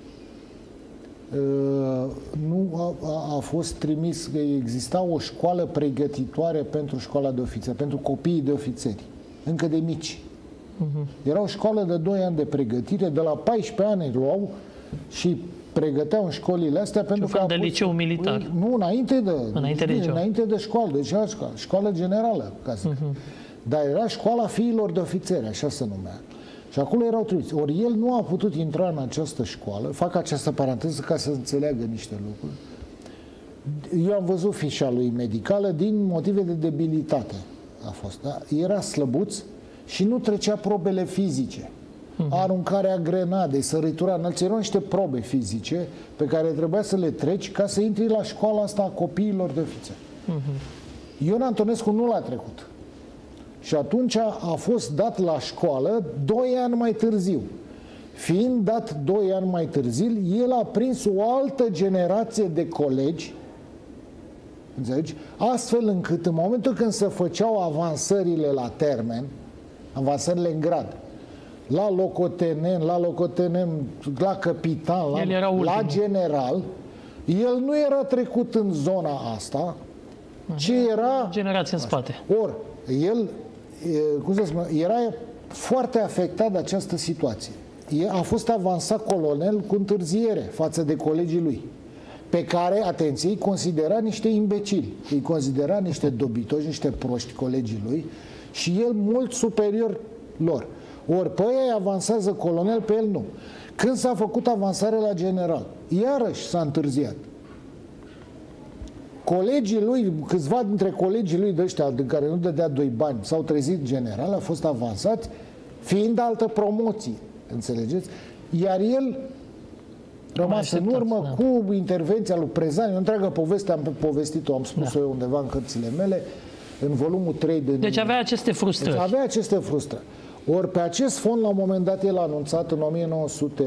nu a, a fost trimis, că exista o școală pregătitoare pentru școala de ofițeri, pentru copiii de ofițeri, încă de mici. Uh-huh. Era o școală de doi ani de pregătire, de la paisprezece ani îi luau și pregăteau în școlile astea pentru că... de liceu militar. Nu, înainte de, înainte de, înainte de școală, deci era școală, școală generală, ca să uh-huh. Dar era școala fiilor de ofițeri, așa se numea. Și acolo erau trimiși. Ori el nu a putut intra în această școală, fac această paranteză ca să înțeleagă niște lucruri. Eu am văzut fișa lui medicală din motive de debilitate. A fost, da? Era slăbuț și nu trecea probele fizice. Aruncarea grenadei, săritura înălți, erau niște probe fizice pe care trebuia să le treci ca să intri la școala asta a copiilor de ofițeri. Uh-huh. Ion Antonescu nu l-a trecut. Și atunci a fost dat la școală doi ani mai târziu. Fiind dat doi ani mai târziu, el a prins o altă generație de colegi, înțelegi? Astfel încât în momentul când se făceau avansările la termen, avansările în grad, la locotenent, la locotenent, la capitan, la, la general, el nu era trecut în zona asta, ci era... Generație în spate. Ori, el, cum să spun, era foarte afectat de această situație. a fost avansat colonel cu întârziere față de colegii lui, pe care, atenție, îi considera niște imbecili, îi considera niște dobitoși, niște proști colegii lui și el mult superior lor. Ori pe ei avansează colonel, pe el nu. Când s-a făcut avansare la general, iarăși s-a întârziat. Colegii lui, câțiva dintre colegii lui de ăștia, de care nu dădea doi bani, s-au trezit general, au fost avansați, fiind altă promoție, înțelegeți? Iar el rămas în urmă da. cu intervenția lui Prezan, o întreagă poveste, am povestit-o, am spus-o da. eu undeva în cărțile mele, în volumul trei. De deci avea aceste frustrări. Deci avea aceste frustrări. Ori pe acest fond, la un moment dat, el a anunțat în o mie nouă sute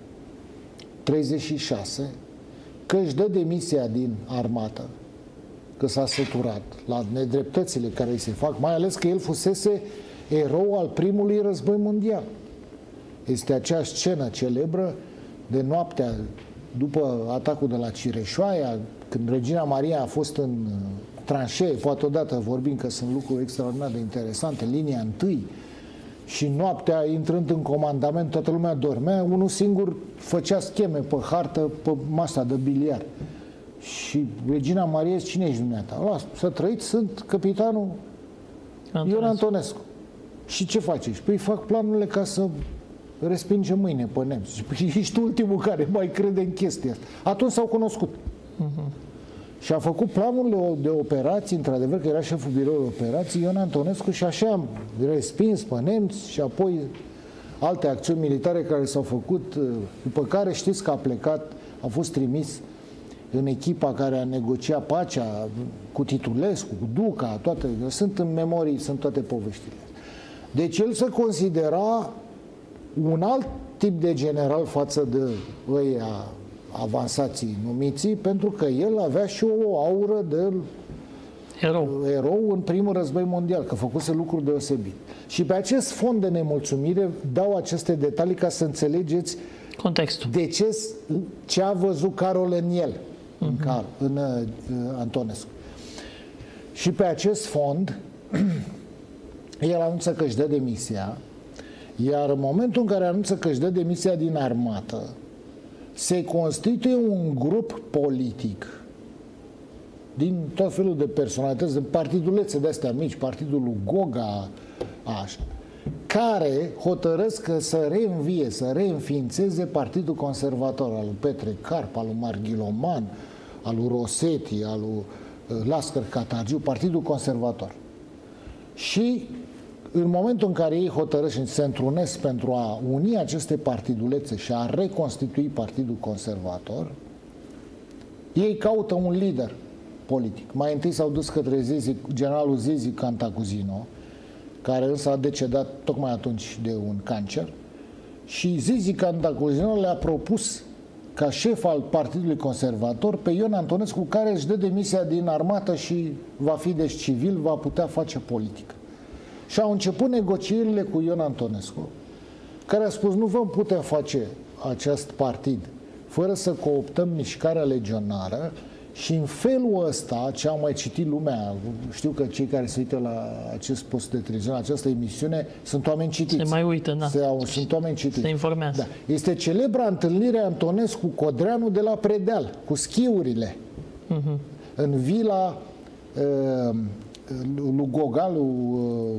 treizeci și șase că își dă demisia din armată, că s-a săturat la nedreptățile care îi se fac, mai ales că el fusese erou al primului război mondial. Este acea scenă celebră de noaptea după atacul de la Cireșoaia, când Regina Maria a fost în tranșee, poate odată vorbim că sunt lucruri extraordinar de interesante, linia întâi, și noaptea, intrând în comandament, toată lumea dormea, unul singur făcea scheme pe hartă, pe masa de biliard. Și Regina Maria, cine ești dumneata? Lasă, să trăiți, sunt capitanul Antonescu. Ion Antonescu. Și ce faci? Păi fac planurile ca să respingem mâine pe nemți. Păi ești ultimul care mai crede în chestia asta. Atunci s-au cunoscut. Uh-huh. Și a făcut planurile de operații, într-adevăr, că era șeful biroului operații, Ion Antonescu, și așa am respins pe nemți și apoi alte acțiuni militare care s-au făcut, după care știți că a plecat, a fost trimis în echipa care a negociat pacea cu Titulescu, cu Duca, toate, sunt în memorii, sunt toate poveștile. Deci el se considera un alt tip de general față de ăia avansații numiții, pentru că el avea și o aură de erou. erou în primul război mondial, că făcuse lucruri deosebite. Și pe acest fond de nemulțumire dau aceste detalii ca să înțelegeți contextul. De ce, ce a văzut Carol în el, uh-huh. în, Car, în uh, Antonescu. Și pe acest fond el anunță că își dă demisia, iar în momentul în care anunță că își dă demisia din armată, se constituie un grup politic din tot felul de personalități, de partidulețe de-astea mici, partidul lui Goga, așa, care hotărăsc că să reînvie, să reînființeze Partidul Conservator al lui Petre Carp, al lui Marghiloman, al lui Rosetti, al lui Lascăr Catargiu, Partidul Conservator. Și în momentul în care ei hotărăsc și se întrunesc pentru a uni aceste partidulețe și a reconstitui Partidul Conservator, ei caută un lider politic. Mai întâi s-au dus către Zizi, generalul Zizi Cantacuzino, care însă a decedat tocmai atunci de un cancer, și Zizi Cantacuzino le-a propus ca șef al Partidului Conservator pe Ion Antonescu, care își dă demisia din armată și va fi deci civil, va putea face politică. Și au început negocierile cu Ion Antonescu, care a spus: nu vom putea face acest partid fără să cooptăm mișcarea legionară. Și în felul ăsta, ce am mai citit lumea, știu că cei care se uită la acest post de televiziune, această emisiune, sunt oameni citiți. Se mai uită, da. Se, au, sunt oameni citiți. Se informează. Da. Este celebra întâlnire a Antonescu-Codreanu de la Predeal, cu schiurile, uh-huh. în vila uh, lui Goga, lui uh,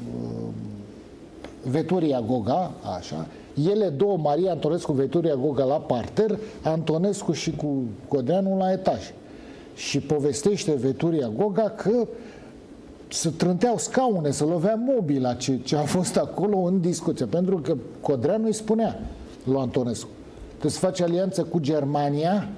Veturia Goga, așa. Ele două, Maria Antonescu, Veturia Goga, la parter, Antonescu și cu Codreanu la etaj. Și povestește Veturia Goga că se trânteau scaune, se lovea mobila, ce, ce a fost acolo în discuție. Pentru că Codreanu îi spunea lui Antonescu: trebuie să faci alianță cu Germania,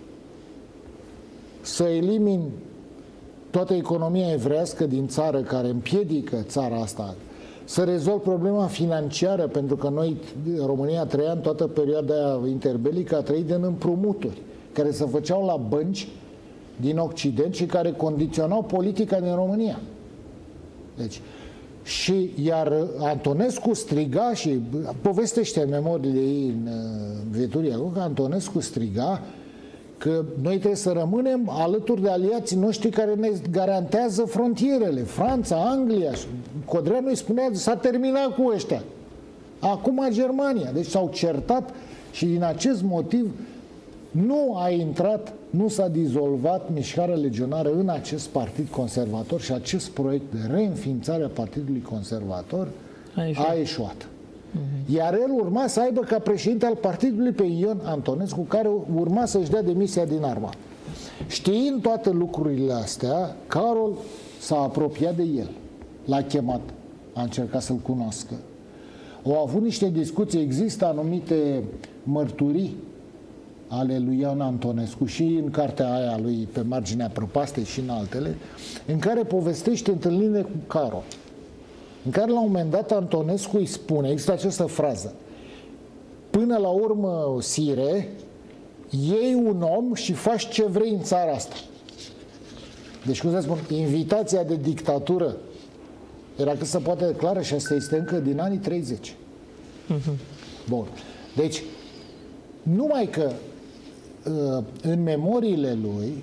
să elimini toată economia evrească din țară care împiedică țara asta, să rezolv problema financiară, pentru că noi, România trăia în toată perioada interbelică, a trăit din împrumuturi care se făceau la bănci din Occident și care condiționau politica din România. Deci, și iar Antonescu striga, și povestește în memoriile ei în Veturia Goga, Antonescu striga că noi trebuie să rămânem alături de aliații noștri care ne garantează frontierele, Franța, Anglia. Codreanu îi spunea: s-a terminat cu ăștia. Acum Germania. Deci s-au certat și din acest motiv nu a intrat, nu s-a dizolvat mișcarea legionară în acest partid conservator și acest proiect de reînființare a Partidului Conservator a eșuat. A eșuat. Uh-huh. Iar el urma să aibă ca președinte al partidului pe Ion Antonescu, care urma să-și dea demisia din armată. Știind toate lucrurile astea, Carol s-a apropiat de el. L-a chemat, a încercat să-l cunoască. Au avut niște discuții, există anumite mărturii ale lui Ion Antonescu și în cartea aia lui Pe marginea prăpastei și în altele, în care povestește întâlnirile cu Carol, în care la un moment dat Antonescu îi spune, există această frază: până la urmă, sire, iei un om și faci ce vrei în țara asta. Deci, cum să spun, invitația de dictatură era cât se poate declară și asta este încă din anii treizeci. Uh-huh. Bun. Deci, numai că în memoriile lui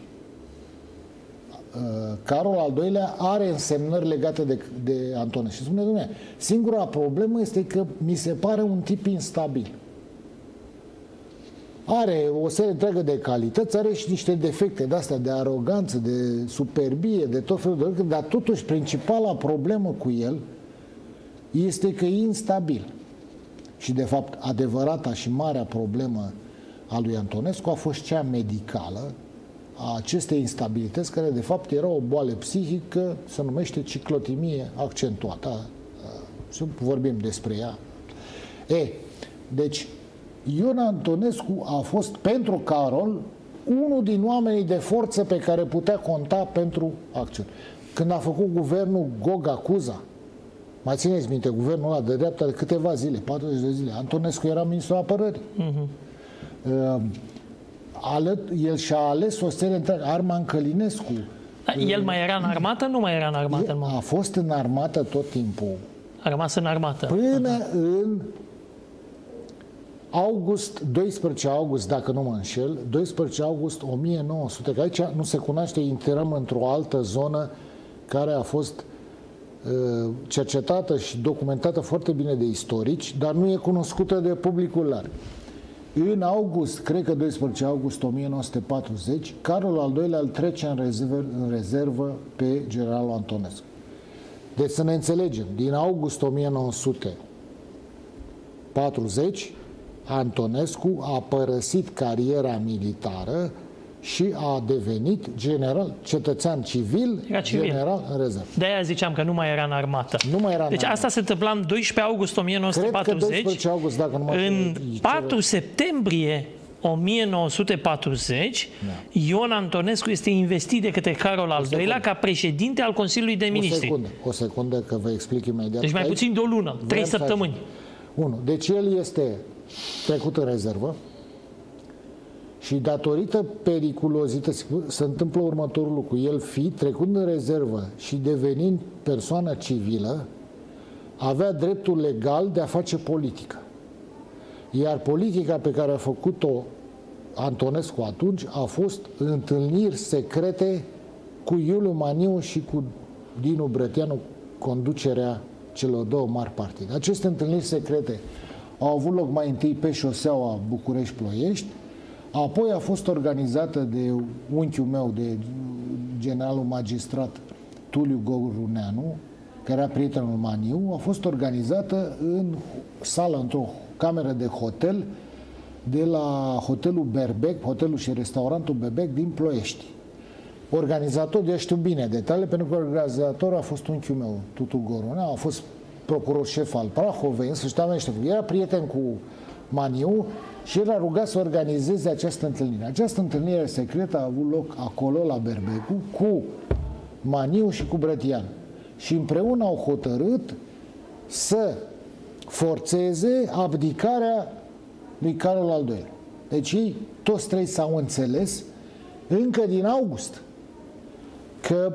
Carol al doilea are însemnări legate de, de Antonescu. Și spune, Dumnezeu, singura problemă este că mi se pare un tip instabil. Are o serie întreagă de calități, are și niște defecte de-astea, de aroganță, de superbie, de tot felul de lucruri, dar totuși principala problemă cu el este că e instabil. Și de fapt adevărata și marea problemă a lui Antonescu a fost cea medicală, a acestei instabilități, care de fapt era o boală psihică, se numește ciclotimie accentuată. Să vorbim despre ea. E, deci, Ion Antonescu a fost pentru Carol unul din oamenii de forță pe care putea conta pentru acțiuni. Când a făcut guvernul Goga-Cuza, mai țineți minte, guvernul ăla de dreapta de câteva zile, patruzeci de zile, Antonescu era ministrul apărării. Uh-huh. Uh, el și-a ales o serie întreagă. Arman Călinescu. Da, el mai era în armată? Nu mai era în armată? A fost în armată tot timpul. A rămas în armată. Până uh-huh. în august, doisprezece august, dacă nu mă înșel, doisprezece august o mie nouă sute, că aici nu se cunoaște, intrăm într-o altă zonă care a fost uh, cercetată și documentată foarte bine de istorici, dar nu e cunoscută de publicul larg. În august, cred că doisprezece august o mie nouă sute patruzeci, Carol al doilea îl trece în rezervă, în rezervă pe generalul Antonescu. Deci să ne înțelegem, din august o mie nouă sute patruzeci, Antonescu a părăsit cariera militară și a devenit general, cetățean civil, civil. general în rezervă. De-aia ziceam că nu mai era în armată. Nu mai era în deci armată. Asta se întâmpla în doisprezece august o mie nouă sute patruzeci. Cred că doisprezece august, dacă nu mai în patru septembrie o mie nouă sute patruzeci, da. Ion Antonescu este investit de către Carol al doilea ca președinte al Consiliului de Ministri. O secundă, o secundă că vă explic imediat. Deci mai aici, puțin de o lună, trei săptămâni. Unu. Deci el este trecut în rezervă și datorită periculozității se întâmplă următorul lucru. El fi trecând în rezervă și devenind persoană civilă, avea dreptul legal de a face politică. Iar politica pe care a făcut-o Antonescu atunci a fost întâlniri secrete cu Iuliu Maniu și cu Dinu Brătianu, conducerea celor două mari partide. Aceste întâlniri secrete au avut loc mai întâi pe șoseaua București-Ploiești, apoi a fost organizată de unchiul meu, de generalul magistrat Tuliu Goruneanu, care era prietenul Maniu, a fost organizată în sală, într-o cameră de hotel de la hotelul Berbec, hotelul și restaurantul Berbec din Ploiești. Organizator, eu știu bine detalii, pentru că organizator a fost unchiul meu, Tutu Goruneanu, a fost procuror șef al Prahovei, în sfârșit era prieten cu Maniu și el a rugat să organizeze această întâlnire. Această întâlnire secretă a avut loc acolo, la Berbecu, cu Maniu și cu Brătian. Și împreună au hotărât să forțeze abdicarea lui Carol al doilea. Deci ei, toți trei s-au înțeles încă din august că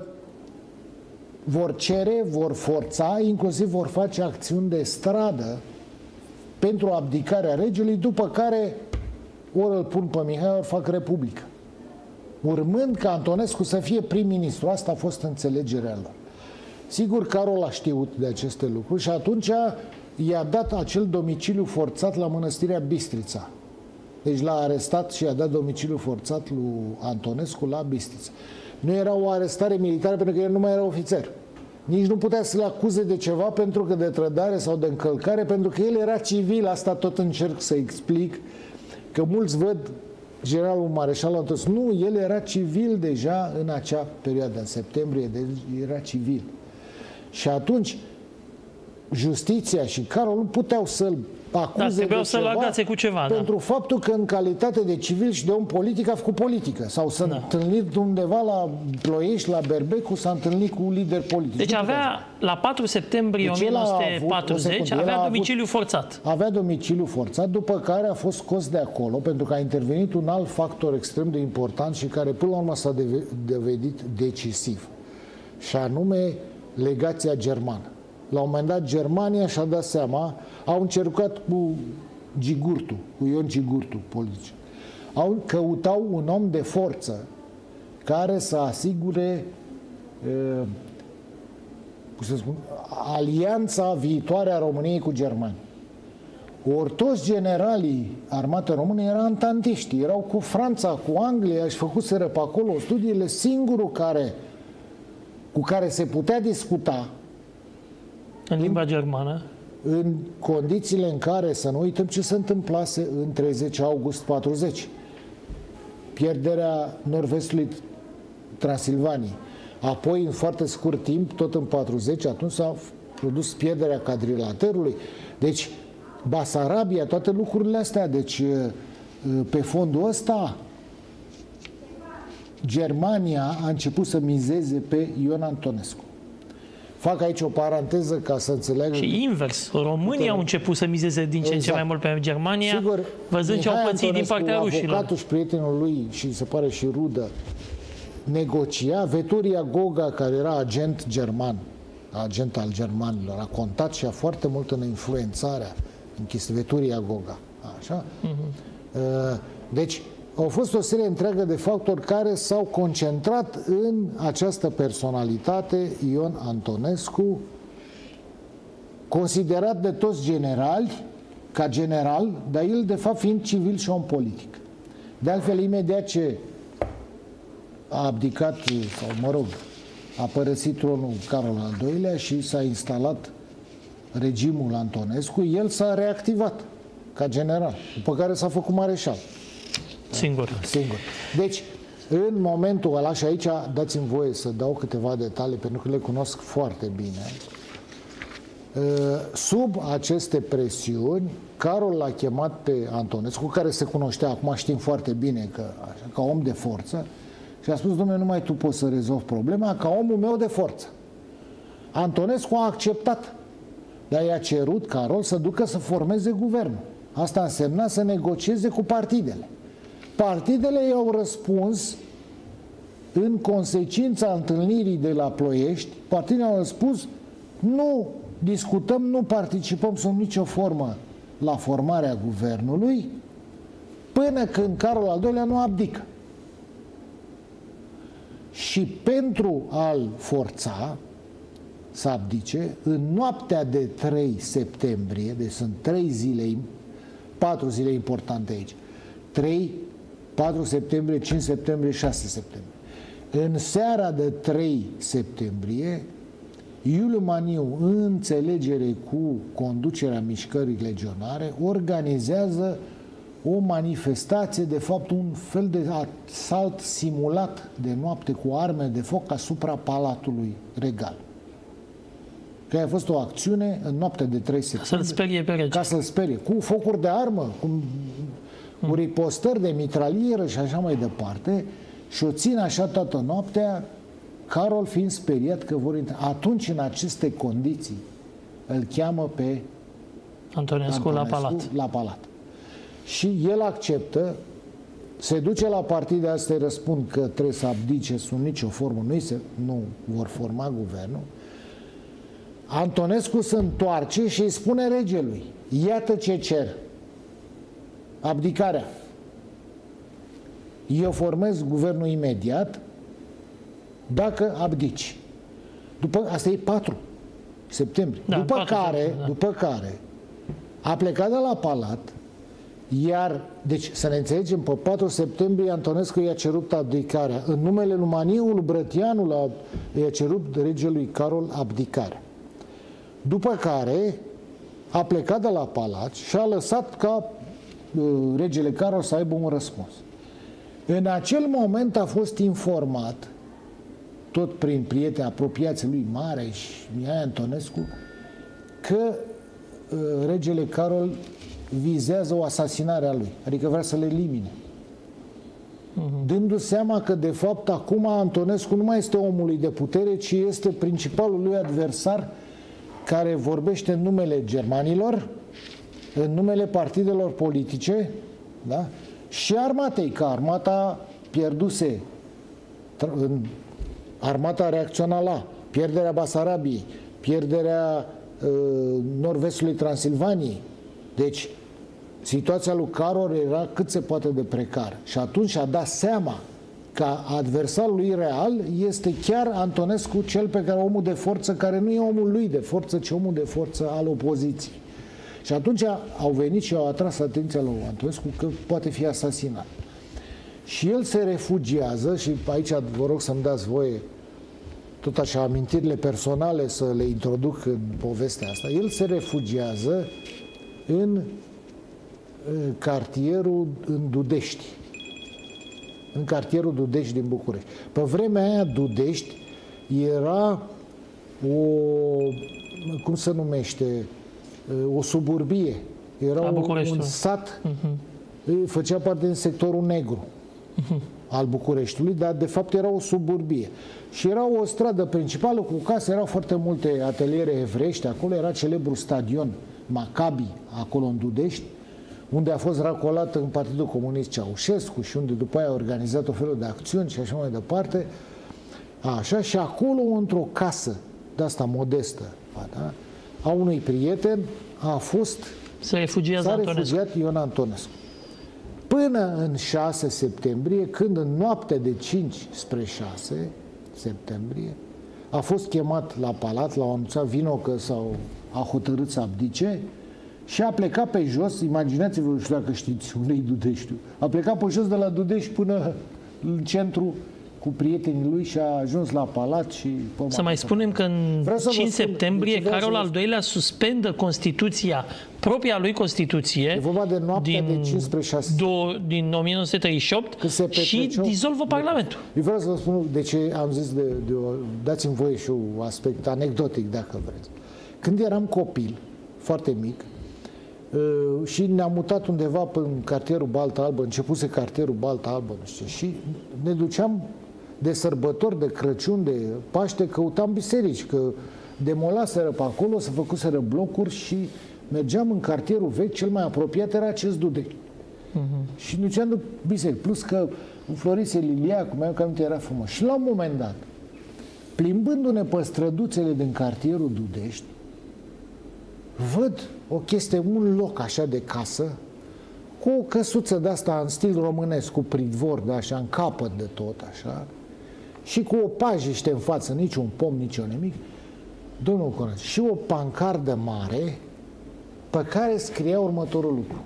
vor cere, vor forța, inclusiv vor face acțiuni de stradă pentru abdicarea regelui, după care ori îl pun pe Mihai, ori fac Republică. Urmând ca Antonescu să fie prim-ministru. Asta a fost înțelegerea lor. Sigur, Carol a știut de aceste lucruri și atunci i-a dat acel domiciliu forțat la Mănăstirea Bistrița. Deci l-a arestat și i-a dat domiciliu forțat lui Antonescu la Bistrița. Nu era o arestare militară pentru că el nu mai era ofițer. Nici nu putea să-l acuze de ceva pentru că de trădare sau de încălcare, pentru că el era civil. Asta tot încerc să explic, că mulți văd generalul mareșal Antonescu. Nu, el era civil deja în acea perioadă, în septembrie, deci era civil. Și atunci justiția și Carol nu puteau să-l acuze da, de să ceva cu ceva pentru da. faptul că în calitate de civil și de om politic a făcut politică. Sau s-a da. întâlnit undeva la Ploiești, la Berbecu, s-a întâlnit cu lideri politici. Deci avea, la patru septembrie deci o mie nouă sute patruzeci, avut, avea domiciliu avut, forțat. Avea domiciliu forțat, după care a fost scos de acolo, pentru că a intervenit un alt factor extrem de important și care până la urmă s-a dovedit decisiv. Și anume legația germană. La un moment dat Germania și-a dat seama, au încercat cu Gigurtu, cu Ion Gigurtu, politici. Au căutau un om de forță care să asigure uh, cum să spun, alianța viitoare a României cu Germania. Ori toți generalii armatei române erau antantiști, erau cu Franța, cu Anglia, și făcuseră pe acolo studiile. Singurul care, cu care se putea discuta în limba germană, în condițiile în care, să nu uităm ce se întâmplase în treizeci august patruzeci. Pierderea nord-vestului Transilvaniei. Apoi, în foarte scurt timp, tot în patruzeci, atunci s-a produs pierderea quadrilaterului. Deci, Basarabia, toate lucrurile astea. Deci, pe fondul ăsta, Germania a început să mizeze pe Ion Antonescu. Fac aici o paranteză ca să înțeleagă. Și invers. Românii au început să mizeze din ce în ce mai mult pe Germania, sigur, văzând ce au pățit din partea rușilor. Avocatul și prietenul lui, și se pare și rudă, negocia. Veturia Goga, care era agent german, agent al germanilor, a contat și a foarte mult în influențarea închis Veturia Goga. Așa? Uh-huh. Deci, au fost o serie întreagă de factori care s-au concentrat în această personalitate, Ion Antonescu, considerat de toți generali ca general, dar el de fapt fiind civil și om politic. De altfel, imediat ce a abdicat, sau mă rog, a părăsit tronul Carol al doilea și s-a instalat regimul Antonescu, el s-a reactivat ca general, după care s-a făcut mareșal. Singur. Singur. Deci, în momentul ăla, și aici dați-mi voie să dau câteva detalii, pentru că le cunosc foarte bine, sub aceste presiuni, Carol l-a chemat pe Antonescu, cu care se cunoștea, acum știm foarte bine că, așa, ca om de forță, și a spus: dom'le, numai tu poți să rezolvi problema, ca omul meu de forță. Antonescu a acceptat, dar i-a cerut Carol să ducă să formeze guvernul. Asta însemna să negocieze cu partidele. Partidele i-au răspuns în consecința întâlnirii de la Ploiești. Partidele au răspuns: nu discutăm, nu participăm sub nicio formă la formarea guvernului până când Carol al doilea nu abdică. Și pentru a-l forța să abdice, în noaptea de trei septembrie, deci sunt trei zile, patru zile importante aici, trei, patru septembrie, cinci septembrie, șase septembrie. În seara de trei septembrie, Iuliu Maniu, în înțelegere cu conducerea mișcării legionare, organizează o manifestație, de fapt un fel de asalt simulat de noapte cu arme de foc asupra Palatului Regal. Că a fost o acțiune în noaptea de trei septembrie. Să-l sperie pe rege. Ca să-l sperie. Cu focuri de armă, cu, cu ripostări de mitralieră și așa mai departe. Și o țin așa toată noaptea, Carol fiind speriat că vor intra. Atunci, în aceste condiții, îl cheamă pe Antonescu, Antonescu la palat. la palat. Și el acceptă, se duce la partide, astea îi răspund că trebuie să abdice sub nicio formă, nu, se, nu vor forma guvernul. Antonescu se întoarce și îi spune regelui: iată ce cer, abdicarea. Eu formez guvernul imediat dacă abdici. După asta e patru. septembrie. Da, după, care, septembrie, da. după care a plecat de la palat, iar, deci să ne înțelegem, pe patru septembrie Antonescu i-a cerut abdicarea. În numele lui Maniul Brătianu i-a cerut regelui Carol abdicarea. După care a plecat de la palat și a lăsat ca uh, regele Carol să aibă un răspuns. În acel moment a fost informat, tot prin prieteni apropiații lui Mare și Mihai Antonescu, că uh, regele Carol vizează o asasinare a lui, adică vrea să le elimine. Uh-huh. Dându-se seama că, de fapt, acum Antonescu nu mai este omul de putere, ci este principalul lui adversar care vorbește în numele germanilor, în numele partidelor politice, da? Și armatei, că armata pierduse, în armata reacționa la pierderea Basarabiei, pierderea uh, nord-vestului Transilvaniei. Deci, situația lui Carol era cât se poate de precară. Și atunci a dat seama că adversarul lui real este chiar Antonescu, cel pe care omul de forță, care nu e omul lui de forță, ci omul de forță al opoziției. Și atunci au venit și au atras atenția lui Antonescu că poate fi asasinat. Și el se refugiază, și aici vă rog să-mi dați voie tot așa amintirile personale să le introduc în povestea asta. El se refugiază în cartierul în Dudești. În cartierul Dudești din București. Pe vremea aia Dudești era o, cum se numește, o suburbie. Era un, un sat, uh-huh. Făcea parte din sectorul negru uh-huh. al Bucureștiului, dar de fapt era o suburbie. Și era o stradă principală cu case, erau foarte multe ateliere evreiești, acolo era celebrul stadion Maccabi, acolo în Dudești, unde a fost racolat în Partidul Comunist Ceaușescu și unde după aia a organizat o felul de acțiuni și așa mai departe. Așa, și acolo, într-o casă de asta modestă, da, a unui prieten, a fost s-a refugiat, refugiat Ion Antonescu. Până în șase septembrie, când în noaptea de cinci spre șase septembrie a fost chemat la palat, l-au anunțat, vino că s-au a hotărât să abdice, și a plecat pe jos, imaginați-vă, nu știu dacă știți unde-i Dudeștiul, a plecat pe jos de la Dudești până în centru cu prietenii lui și a ajuns la palat și... Să mai spunem că în cinci septembrie Carol al doilea suspendă Constituția, propria lui Constituție, e vorba de noaptea din, de cinci spre șase. Din o mie nouă sute treizeci și opt și dizolvă Parlamentul. Eu vreau să vă spun de ce am zis de... de dați-mi voie și un aspect anecdotic, dacă vreți. Când eram copil, foarte mic, și ne-am mutat undeva în cartierul Balta Albă, începuse cartierul Balta Albă, nu știu, și ne duceam de sărbători, de Crăciun, de Paște, căutam biserici, că demolaseră pe acolo, se făcuseră blocuri și mergeam în cartierul vechi, cel mai apropiat era acest Dudești. Uh-huh. Și ne duceam de biserici, plus că înflorise lilia, cum mai că aminte, era frumos. Și la un moment dat, plimbându-ne pe străduțele din cartierul Dudești, văd o chestie, un loc așa de casă, cu o căsuță de asta în stil românesc, cu pridvor, de așa, în capăt de tot, așa, și cu o pajiște în față, nici un pom, nici un nimic, domnul Conaț, și o pancardă mare pe care scria următorul lucru: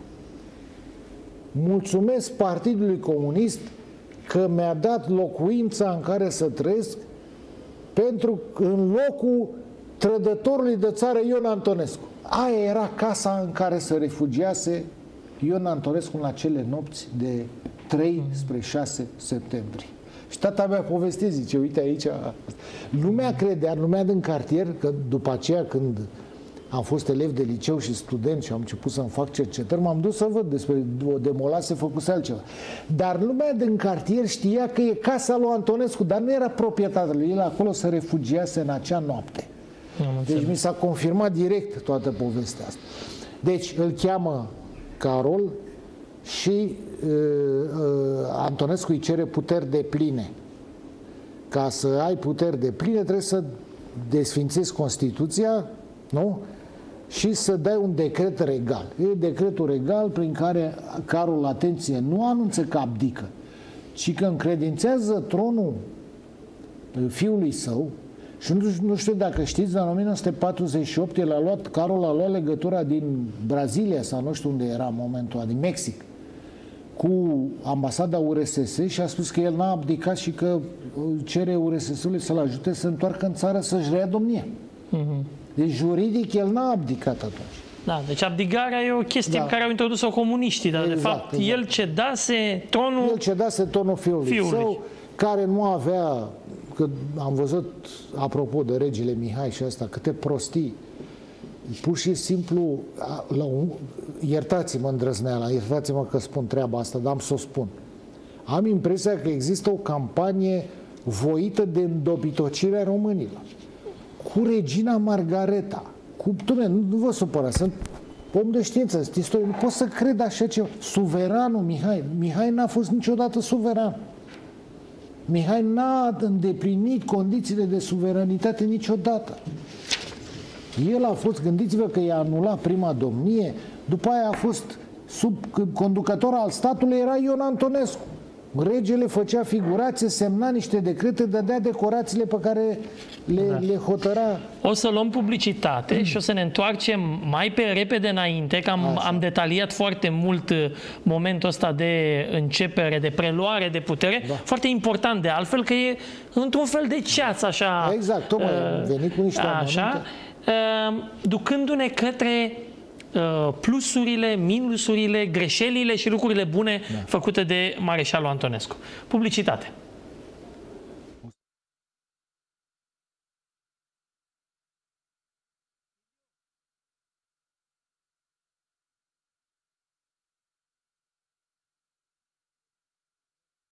mulțumesc Partidului Comunist că mi-a dat locuința în care să trăiesc pentru în locul trădătorului de țară Ion Antonescu. Aia era casa în care se refugiase Ion Antonescu în acele nopți de trei spre șase septembrie. Și tata mea povestea, zice, uite aici, lumea credea, lumea din cartier, că după aceea când am fost elev de liceu și student și am început să-mi fac cercetări, m-am dus să văd despre o demolase, făcuse altceva. Dar lumea din cartier știa că e casa lui Antonescu, dar nu era proprietatea lui, el acolo se refugiase în acea noapte. Deci mi s-a confirmat direct toată povestea asta. Deci îl cheamă Carol și uh, uh, Antonescu îi cere puteri depline. Ca să ai puteri depline trebuie să desfințezi Constituția, nu? Și să dai un decret regal. E decretul regal prin care Carol, atenție, nu anunță că abdică, ci că încredințează tronul fiului său Și nu, nu știu dacă știți, dar în o mie nouă sute patruzeci și opt el a luat, Carol a luat legătura din Brazilia sau nu știu unde era în momentul ăla, din Mexic, cu ambasada U R S S și a spus că el n-a abdicat și că cere U R S S-ului să-l ajute să întoarcă în țară să-și reia domnia. Uh-huh. Deci juridic el n-a abdicat atunci. Da, deci abdicarea e o chestie da. Pe care au introdus-o comuniștii, dar exact, de fapt exact. el cedase tronul... El cedase tronul fiului, fiului său, care nu avea, că am văzut, apropo de regele Mihai și asta, câte prostii, pur și simplu, la un, iertați-mă îndrăzneala, iertați-mă că spun treaba asta, dar am să o spun. Am impresia că există o campanie voită de îndobitocire a românilor. Cu regina Margareta, cu, dumne, nu, nu vă supărați, sunt om de știință, sunt istorie, nu pot să cred așa ceva. Suveranul Mihai, Mihai n-a fost niciodată suveran. Mihai n-a îndeplinit condițiile de suveranitate niciodată. El a fost, gândiți-vă că i-a anulat prima domnie, după aia a fost sub conducător al statului, era Ion Antonescu. Regele făcea figurație, semna niște decrete, dădea decorațiile pe care le, da. le hotăra. O să luăm publicitate mm. și o să ne întoarcem mai pe repede înainte, că am, am detaliat foarte mult momentul ăsta de începere, de preluare de putere. Da. Foarte important de altfel, că e într-un fel de ceață așa. Exact, tocmai uh, venit cu niște așa, uh, ducându-ne către plusurile, minusurile, greșelile și lucrurile bune da. făcute de Mareșalul Antonescu. Publicitate.